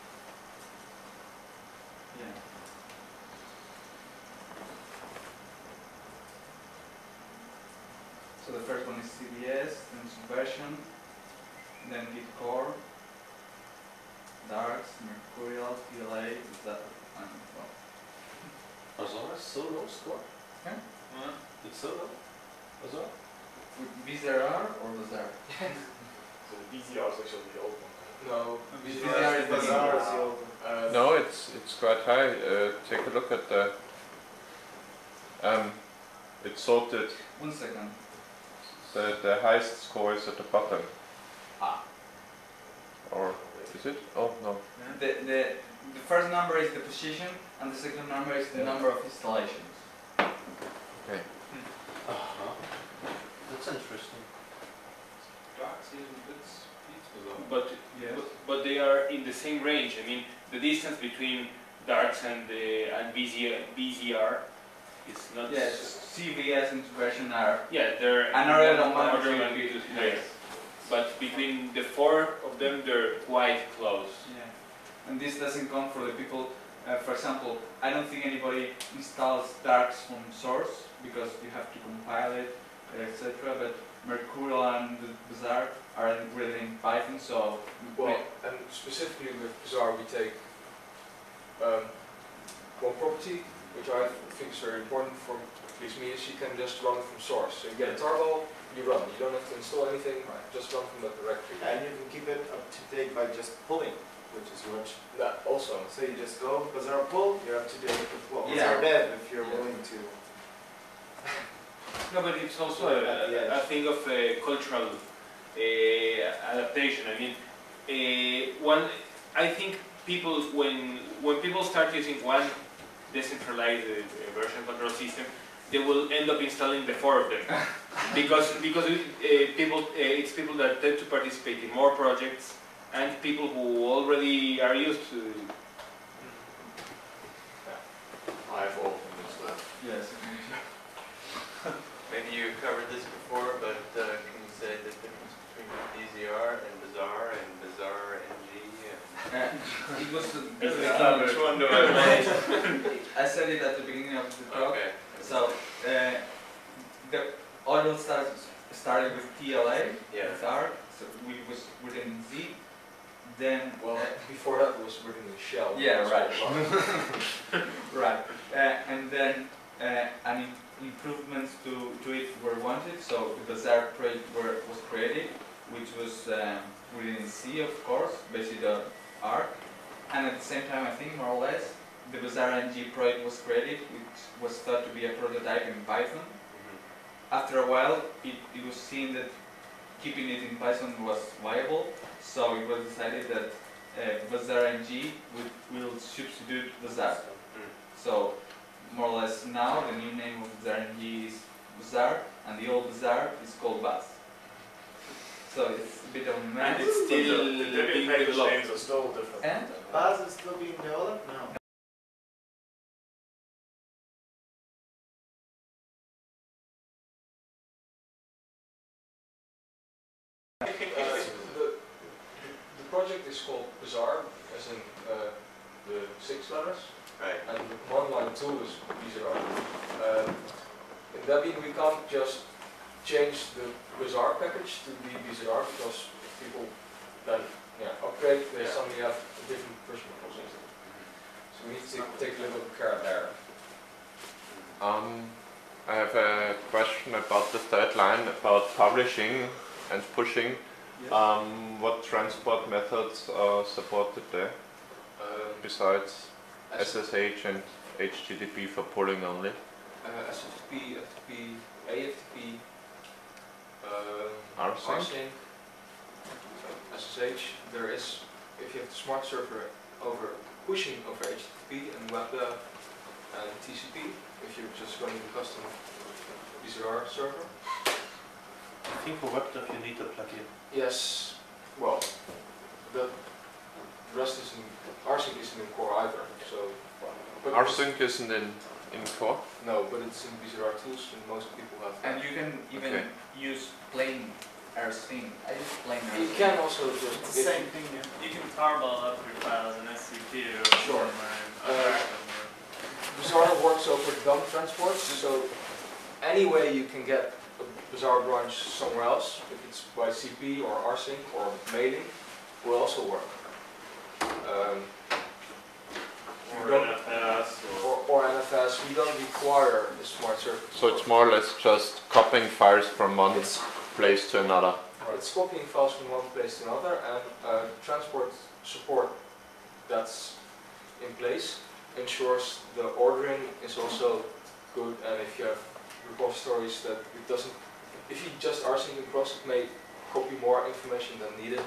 Yeah. So the first one is C V S, then Subversion, then Git Core, Darks, Mercurial, T L A, is that and well. Azora is so low score? Huh? Huh? It's so low? Azora? With Vizar or Bazaar? So the B Z R is actually the old one. No, B Z B Z R R is is the Bazaar new is the old one. Uh, No, it's it's quite high. Uh, take a look at the. Um, it's sorted. One second. The the highest score is at the bottom. Ah. Or is it? Oh no. The, the, the first number is the position, and the second number is the number of installations. Okay. Uh-huh. That's interesting. Darks is a bit speed, but, Yes. but but they are in the same range. I mean, the distance between darks and the and B Z B Z R is not. Yes, C V S and Subversion are Yeah, they're an order of order of magnitude. magnitude Yes. higher. But between the four of them, they're quite close. Yeah. And this doesn't come for the people, uh, for example, I don't think anybody installs Darks from source because you have to compile it, et cetera. But Mercurial and the Bazaar are written in Python, so Well, and specifically with Bazaar, we take um, one property, which I think is very important for at least me, is you can just run from source. So you get a tarball, you run. You don't have to install anything, just run from the directory. And you can keep it up to date by just pulling, which is much. That also. So you just go Bazaar pull, you're up to date with what Yeah. Bazaar dev if you're Yeah. willing to. No, but it's also At the a, edge. a thing of uh, cultural uh, adaptation. I mean, uh, one. I think people when when people start using one decentralized uh, version control system, they will end up installing the four of them because because it, uh, people uh, it's people that tend to participate in more projects and people who already are used to. I've opened this list. yes. Maybe you covered this before, but uh, can you say the difference between B Z R and Bazaar and Bazaar N G? Uh, it was the Uh, which one do I like? I said it at the beginning of the talk. Okay. So uh, the audio starts started with T L A, Yeah. Bazaar, so we was written in Z. Then Well, before that was written in shell. Yeah, so right. it's not- right, uh, and then uh, I mean improvements to, to it were wanted. So the Bazaar project were, was created, which was um, written in C, of course, based on Arc, and at the same time, I think more or less, the Bazaar N G project was created, which was thought to be a prototype in Python. After a while, it, it was seen that keeping it in Python was viable, so it was decided that uh, Bazaar N G would, will substitute Bazaar. So more or less now, the new name of Bazaar N G is Bazaar, and the old Bazaar is called Baz. So it's a bit of a And mess. it's still The different being package developed. names are still different. And Baz is still being developed? No. Uh, the, the project is called Bazaar, as in uh, the six letters, Right. and the command line tool is B Z R. Um, in Debian, we can't just change the Bazaar package to be B Z R because if people then yeah, upgrade, they Yeah. suddenly have a different version of the system. So we need to take a little care there. Um, I have a question about the third line about publishing and pushing. Yes. Um, what transport methods are supported there Um, besides S- S S H and H T T P for pulling only? uh, S F T P, F T P, A F T P, um, rsync? rsync, S S H. There is, if you have the smart server over pushing over H T T P and WebDAV and T C P, if you're just running the custom B Z R server. I think for WebDAV you need a plugin. Yes, well, the rest isn't, rsync isn't in core either, so rsync isn't in, in core? No, but it's in V Z R tools, and most people have that. And you can even Okay. use plain rsync. I use plain rsync. You can also just It's the if- same thing, yeah. You can tarball up your files in S C P or Sure. somewhere and Uh, unpack them. Bazaar works over dump transports, so any way you can get a Bazaar branch somewhere else, if it's by C P or rsync or mailing, will also work. Um, Or we don't- N F S or. or, or N F S, we don't require a smart circuit. So it's more or less just copying files from one It's, place to another. it's copying files from one place to another, and uh, transport support that's in place ensures the ordering is also good, and if you have repositories that it doesn't, if you just rsync across, it may copy more information than needed.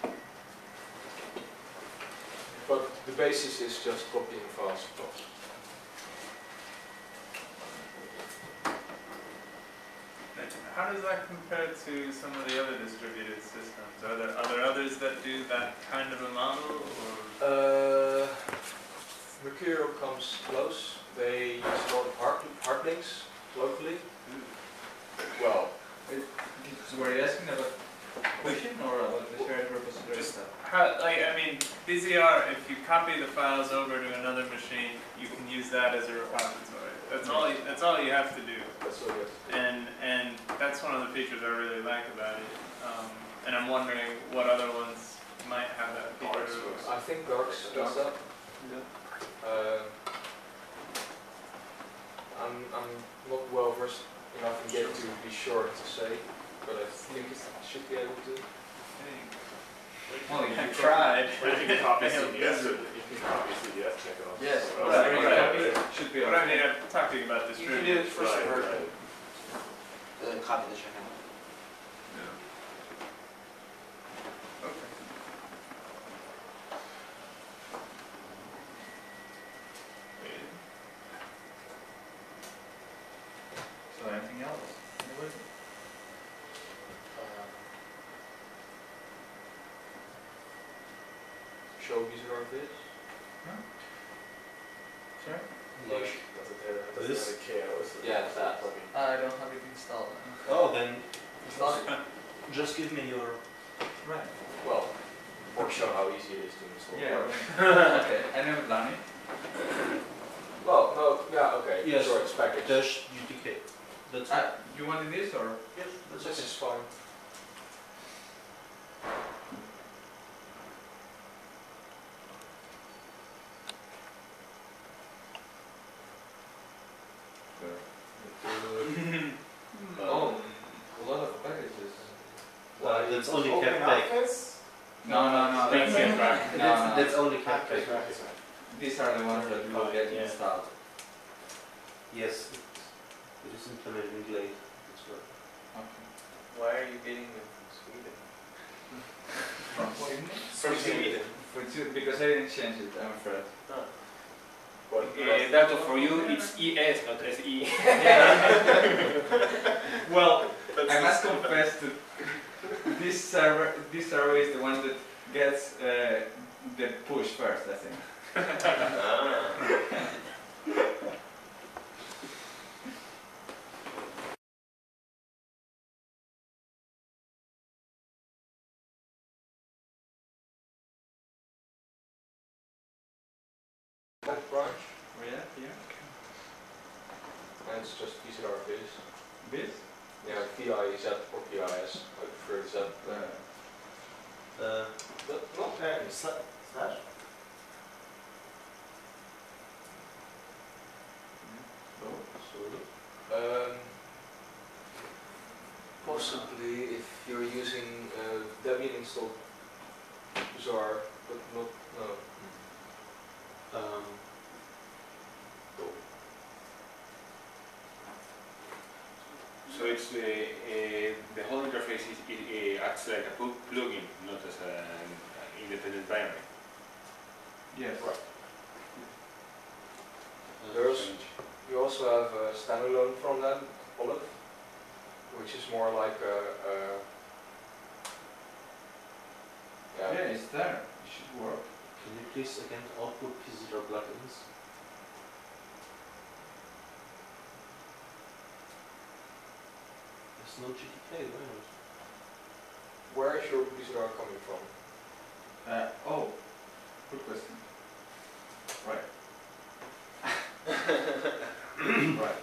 But the basis is just copying files across. How does that compare to some of the other distributed systems? Are there, are there others that do that kind of a model, or? Uh, Mercurial comes close. They use a lot of hard, hard links locally. Well, So were you asking about pushing or about the shared repository Just stuff? how, like, I mean, B Z R, if you copy the files over to another machine, you can use that as a repository. That's all, you- that's all you have to do. that's what it is. And, and that's one of the features I really like about it. Um, and I'm wondering what other ones might have that feature. I think Darks does that. Uh, I'm, I'm not well versed enough in Git to be sure to say, but I think it should be able to. Well, you I can tried. Or you can copy Failed C D S, miserably. you can copy C D S, check it off. Yes, Well, whatever right, you right, copy right. should be But I okay. mean, I'm talking about You can do distributed. it for Right, Subvert, right. uh, copy the checkout. Okay. So anything else? Anybody? Uh, show V Z R viz. Sorry? Like, That's a data, that's This? a K O, it's a- Yeah, that. plugin. I don't have it installed. Oh, then Install it? just give me your. Right. Well, or show how easy it is to install. Yeah. Okay, I never done it. Well, no, yeah, okay. Yes. Sure, it's packaged. Dash U T K. That's Uh, you wanted this or? yes, that's This okay. is fine. Oh, a lot of packages. Uh, that's only Open kept back. Office? No, no, no. That's that's- it, right? No, That's, no. that's only kept Okay, back. right, right. These are the ones that will get Yeah. installed. Yes, it, it is implemented in Glade. That's right. Okay. Why are you getting them from Sweden? From Sweden? From Sweden. For two, because I didn't change it, I'm afraid. But Uh, that for you, it's E S, not S E. Well, I must confess that this server, this server is the one that gets uh, the push first, I think. Ah. That branch, Oh yeah, here. and it's just V Z R viz. This? Yeah, V I Z or P I S. I prefer Z. Uh, Uh, But not Uh, sla- slash? Um, possibly if you're using uh, Debian installed Bazaar, but not, no. um, So it's uh, uh, the whole interface is, it, uh, acts like a pl- plugin, not as an independent binary. yes. Right. uh, There's- strange. You also have a standalone from them, Olive, which is more like a, a Yeah, yeah, it's there. It should work. Can you please again output P Z R plugins? There's no G T K, why not? Where is your B Z R coming from? Uh, oh, good question. Right. Right.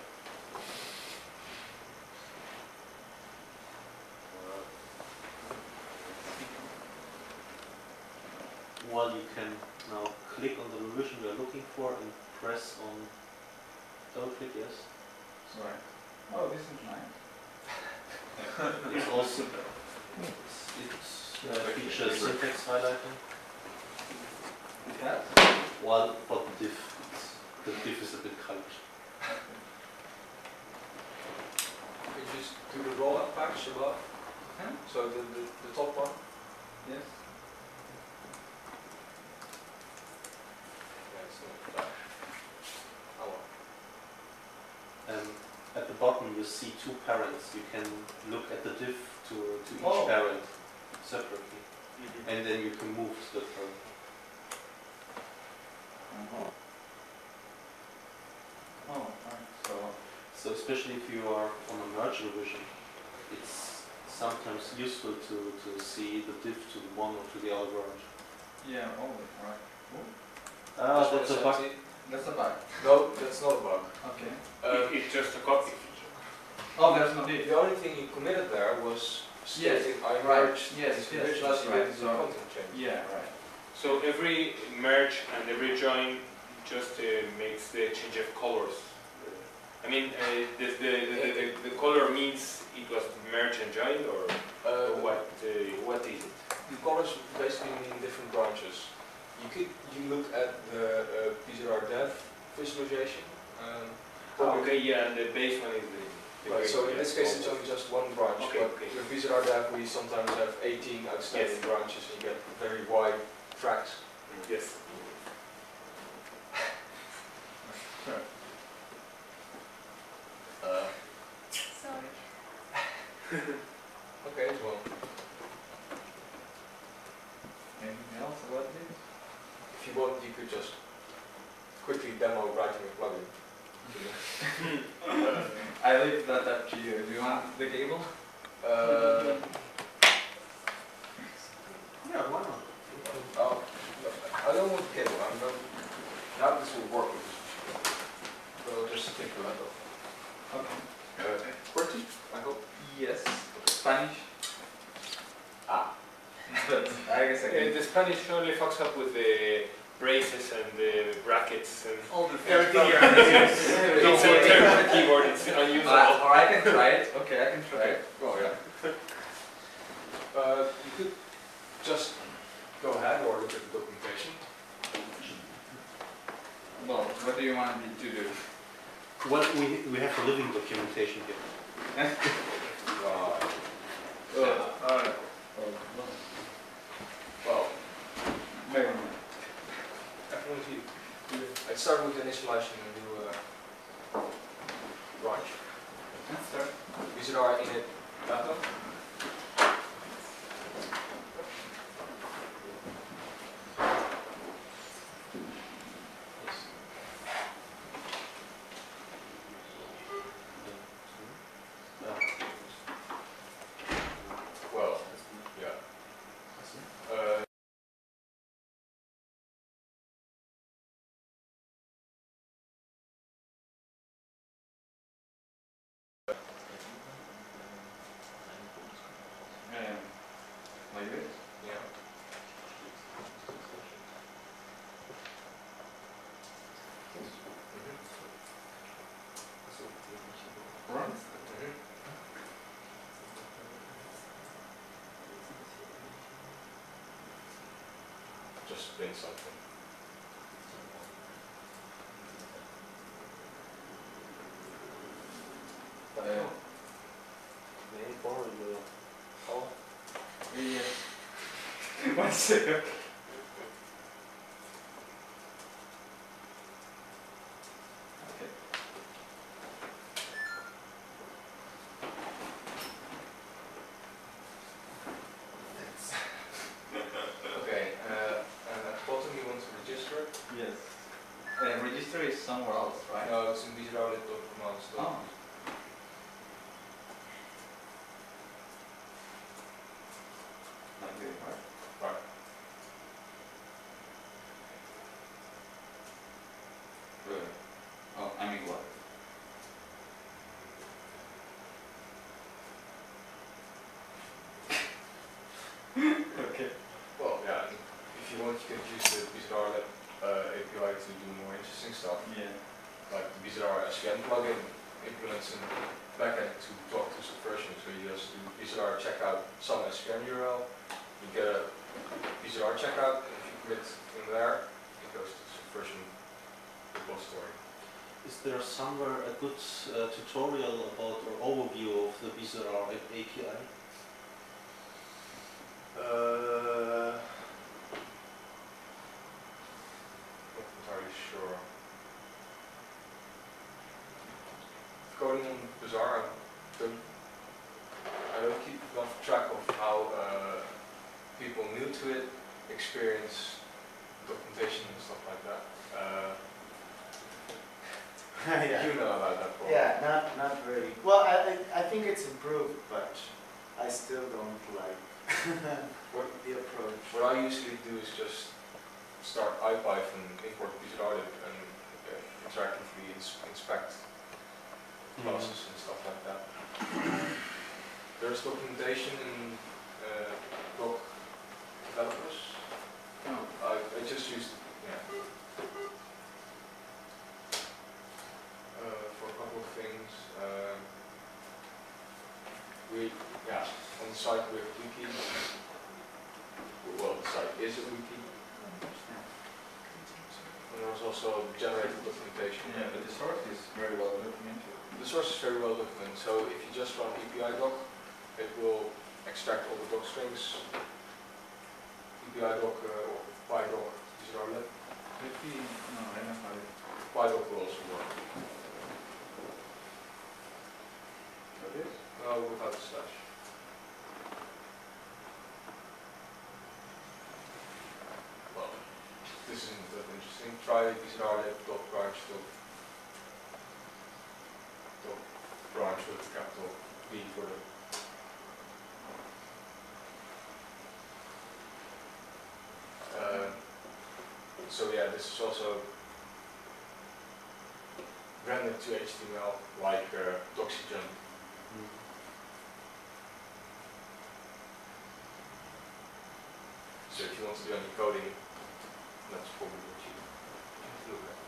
Well, you can now click on the revision we are looking for and press on double click, yes. Right. Oh, this is nice. It's also, it's, it's uh, features syntax highlighting. Yes. While, but the diff, it's, the diff is a bit colored. Could you just do the rollup patch above? Huh? So the, the, the top one? Yes. Yeah, it's not that. Oh well. Um, at the bottom you see two parents. You can look at the diff to, to each Oh. parent separately. And then you can move the parent. Uh-huh. Oh, right. So, So especially if you are on a merge revision, it's sometimes useful to, to see the diff to one or to the other branch. yeah, oh, right. Ah, This one that's is a bug. empty. That's a bug. No, that's not a bug. Okay. Um, It- it's just a copy feature. Oh, there's no diff. the only thing you committed there was stating I right. merged Yes, these yes, revisions, that's you right. didn't do So- content change. Yeah, right. So every merge and every join just uh, makes the change of colors. I mean, uh, the, the, the, the, the color means it was merged and joined, or, Uh, or what? Uh, what is it? The colors basically mean different branches. You could you look at the uh, B Z R dev visualization. Um, Oh, okay, yeah, and the base one is the. the right, so in yeah, this case it's also. only just one branch, Okay, but okay. with B Z R dev we sometimes have eighteen outstanding Yes. branches and you get very wide tracks. Yes. Sure. Uh, Sorry. okay, well, Anything else about this? if you want you could just quickly demo writing a plugin. I leave that up to you. Do you want the cable? Uh, Yeah, why not? oh, I don't want cable, I'm not, now this will work. So I'll just stick to that though. Okay. Uh, QWERTY, I hope. Yes. Spanish. Ah. But I guess I Uh, can. the Spanish only fucks up with the braces and the brackets and All the everything. French It's a terrible keyboard, it's unusable. Uh, or I can try it. Okay, I can try it. Oh, yeah. Uh, you could just go ahead or look at the documentation. Well, what do you want me to do? Well, we, we have a living documentation here. Right. Uh, alright. Well, Wait a minute. everyone's you. I'd start with initialization and do a branch. Let's start. B Z R init data. Well, yeah. Uh, Um, like this? yeah. Run. Mhm. Just print something. Uh, Main bar in the Oh, yeah. One second. Okay. okay. Uh, and at the bottom you want to register it. Yes. Uh, register is somewhere else, right? No, it's in B Z R lit commands. Oh. Okay. Well, yeah, and if you want, you can use the B Z R Lab uh, A P I to do more interesting stuff. Yeah. Like the B Z R S V N plugin implements in backend to talk to Subversion. So you just do B Z R checkout some S V N U R L, you get a B Z R checkout, and if you commit in there, it goes to Subversion repository. Is there somewhere a good uh, tutorial about or overview of the B Z R A P I? Uh, not entirely sure. Coding on Bazaar, I don't, I don't keep enough track of how uh, people new to it experience documentation and stuff like that. Uh, Yeah. You know about that problem. Yeah, not, not really. Well, I, I, I think it's improved, but I still don't like What, the approach. what I usually do is just start IPython, import B Z R Lib, and uh, interactively ins inspect classes and stuff like that. There's documentation in uh, doc developers. I, I just used, yeah, uh, for a couple of things. Uh, we, yeah, on the site we have a wiki. Well, the site is a wiki. And there's also generated documentation. Yeah, but the source is very well documented. The source is very well documented, so if you just run E P I doc, it will extract all the doc strings. E P I doc uh, or PyDoc, B Z R Lib. Maybe, no, I don't have it. PyDoc will also work. That is? No, without the slash. Well, this isn't that interesting. Try B Z R Lib dot branch dot dot branch with the capital B for the Uh, so yeah, this is also rendered to H T M L like uh, Doxygen. So if you want to do any coding, that's probably what you have to look at.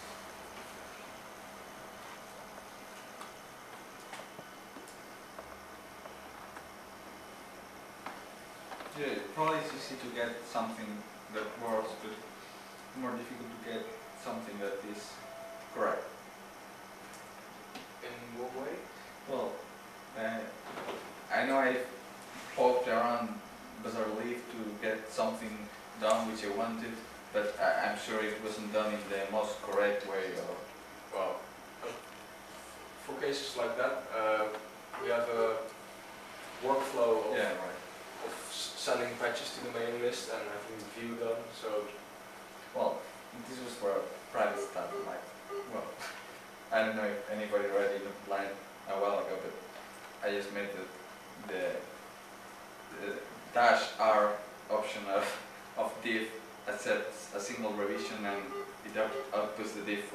Yeah, it probably it's easy to get something that works, but more difficult to get something that is correct. In what way? Well, uh, I know I poked around Bazaar Leaf to get something done which I wanted, but I, I'm sure it wasn't done in the most correct way. Or Well, uh, for cases like that, uh, we have a workflow of, yeah, right. of s- sending patches to the mailing list and having review done. So Well, this was for private stuff. Like, well, I don't know if anybody read it online a while ago, but I just made the the, the dash R option of of div accepts a single revision and it out outputs the div.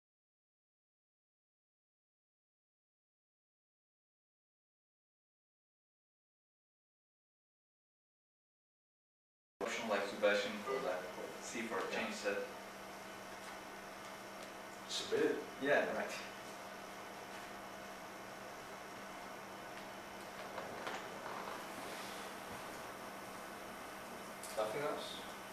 Option like subversion for that, C for change set. submit it. Yeah, right. Nothing else?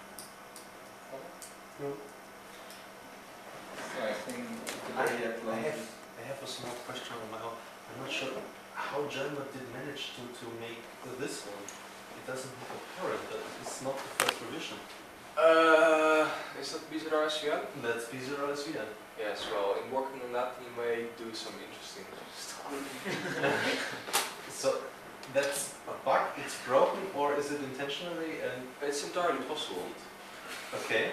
No. So I think I, today at I lunch have is- I have a small question on my own. I'm not sure how Jelmer did manage to, to make this one. It doesn't have a parent, but it's not the first revision. Uh, is that B Z R S V N? That's B Z R S V N. Yes, well, in working on that, you may do some interesting stuff. So that's a bug, it's broken, or is it intentionally? And It's entirely possible. okay.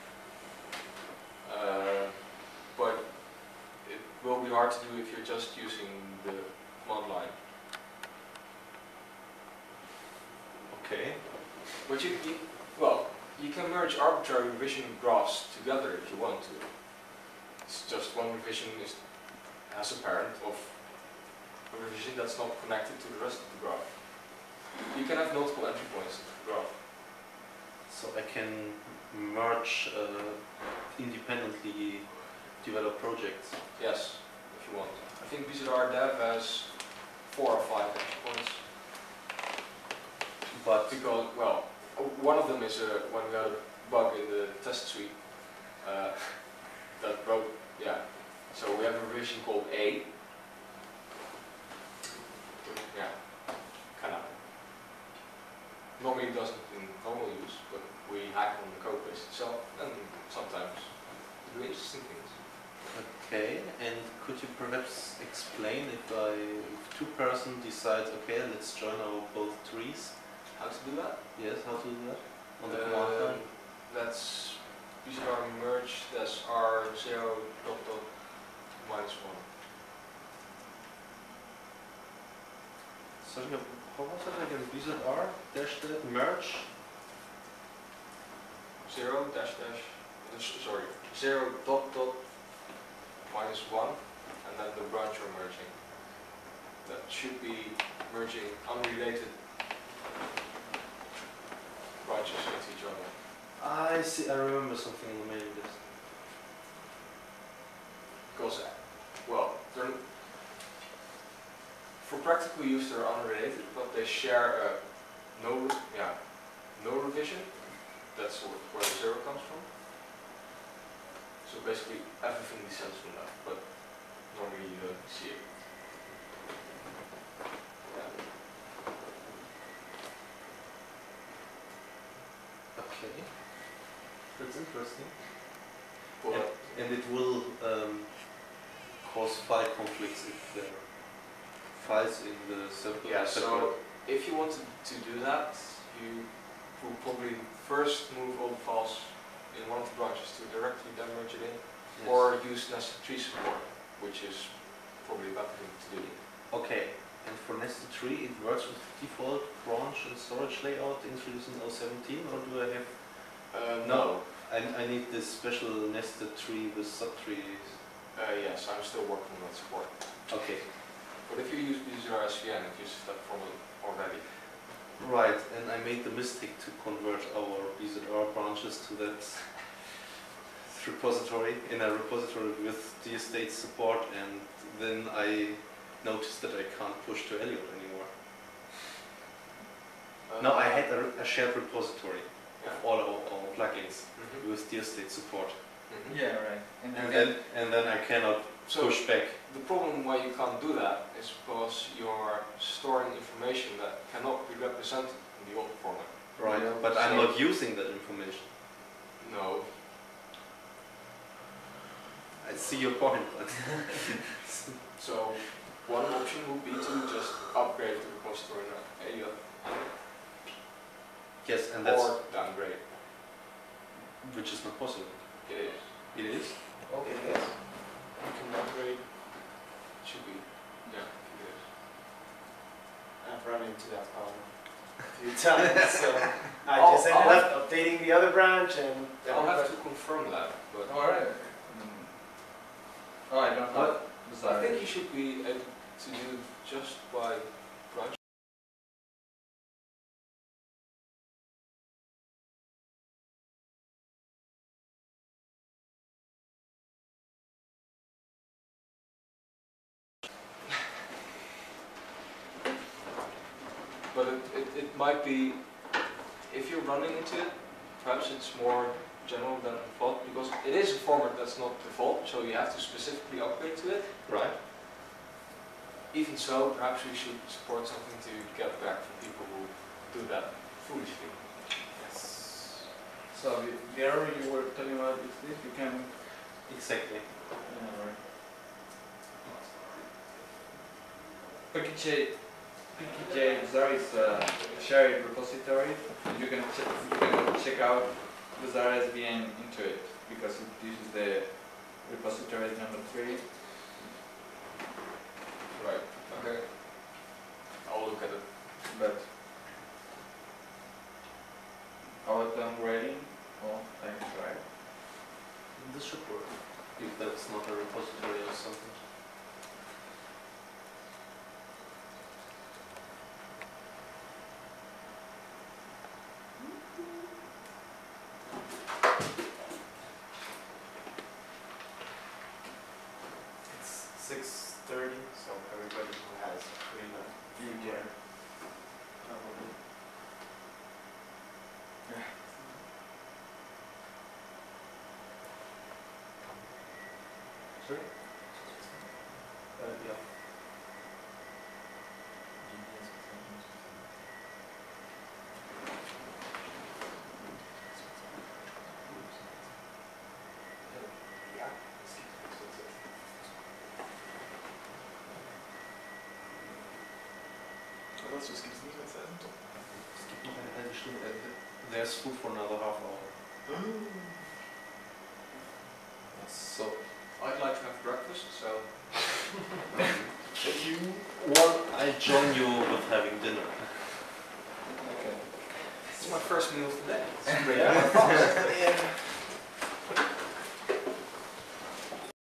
Uh, but it will be hard to do if you're just using the command line. Okay. But you, you, well, you can merge arbitrary revision graphs together if you want to. It's just one revision is, has a parent of a revision that's not connected to the rest of the graph. You can have multiple entry points to the graph. So I can merge uh, independently develop projects. Yes, if you want. I think B Z R Dev has four or five entry points. But Because, well, one of them is uh, when we had a bug in the test suite uh, that broke, yeah. So we have a revision called A. Yeah, kind of. Normally it doesn't in normal use, but we hack on the code base itself, and sometimes do interesting things. okay, and could you perhaps explain if I, if two person decides, okay, let's join our both trees? How to do that? Yes, how to do that? On the Uh, command line? That's B Z R merge, that's R zero dot dot minus one. Sorry, how was that again? B Z R dash dash merge? Zero dash dash, uh, s- sorry, zero dot dot minus one, and then the branch you're merging. That should be merging unrelated branches into each other. I see, I remember something in the mailing list. Because, uh, well, they're, for practical use they're unrelated, but they share a no, re- yeah, no revision. That's where where the zero comes from. So basically everything descends from that, but normally you don't see it. Yeah. Okay, that's interesting. Well, And, and it will um, cause file conflicts if there are files in the separate. yeah, separate- so if you want to, to do that, you will probably first move all the files in one of the branches to directly then merge it in, Yes. or use nested tree support, which is probably a better thing to do. Okay, and for nested tree, it works with default branch and storage layout introduced in oh seventeen, or do I have? Uh, No. I, I need this special nested tree with subtrees. Uh, yes, I'm still working on that support. Okay, But if you use B Z R S V N, it uses that formula already. right, and I made the mistake to convert our B Z R branches to that repository, in a repository with the estate support, and then I noticed that I can't push to Elliot anymore. Uh, No, I had a, a shared repository Yeah. of all our, our plugins Mhm. with the estate support. Mhm. Yeah, right. And, And then, then, and then I cannot So push back. the problem why you can't do that is because you're storing information that cannot be represented in the old format. Right, Yeah. but I'm So- not using that information. No. I see your point, but So one option would be to just upgrade the repository now, Elliot, yes, and that's or downgrade. which is not possible. It is. It is. Okay. Yes. You can upgrade. It should be. Yeah, it is. I've run into that problem a few times, so I I'll- just ended I'll up updating the other branch and I'll have to confirm that, but alright. Mm. Oh, I don't know. I Sorry. think you should be able to do just by branch. But it, it, it might be, if you're running into it, perhaps it's more general than default, because it is a format that's not default, so you have to specifically upgrade to it. Right. Even so, perhaps we should support something to get back from people who do that foolishly. Yes. So the, the error you were talking about is this, you can... Exactly. Yeah, right. P K J, P K J Bazaar is a shared repository. You can, check, you can check out Bazaar S V N into it because it uses the repository number three. Right, okay. I'll look at it. But our downgrading, well, thanks, right? This should work. If that's not a repository or something. six thirty, so everybody who has free left. Yeah. Probably. Sorry? Uh, yeah. Was dus gibt es nicht mehr Zeit, doch. Es gibt noch eine halbe Stunde. äh, There's food for another half hour. So, I'd like to have breakfast, so. If you want, I join you with having dinner. Okay. This is my first meal of the day. Yeah. Yeah.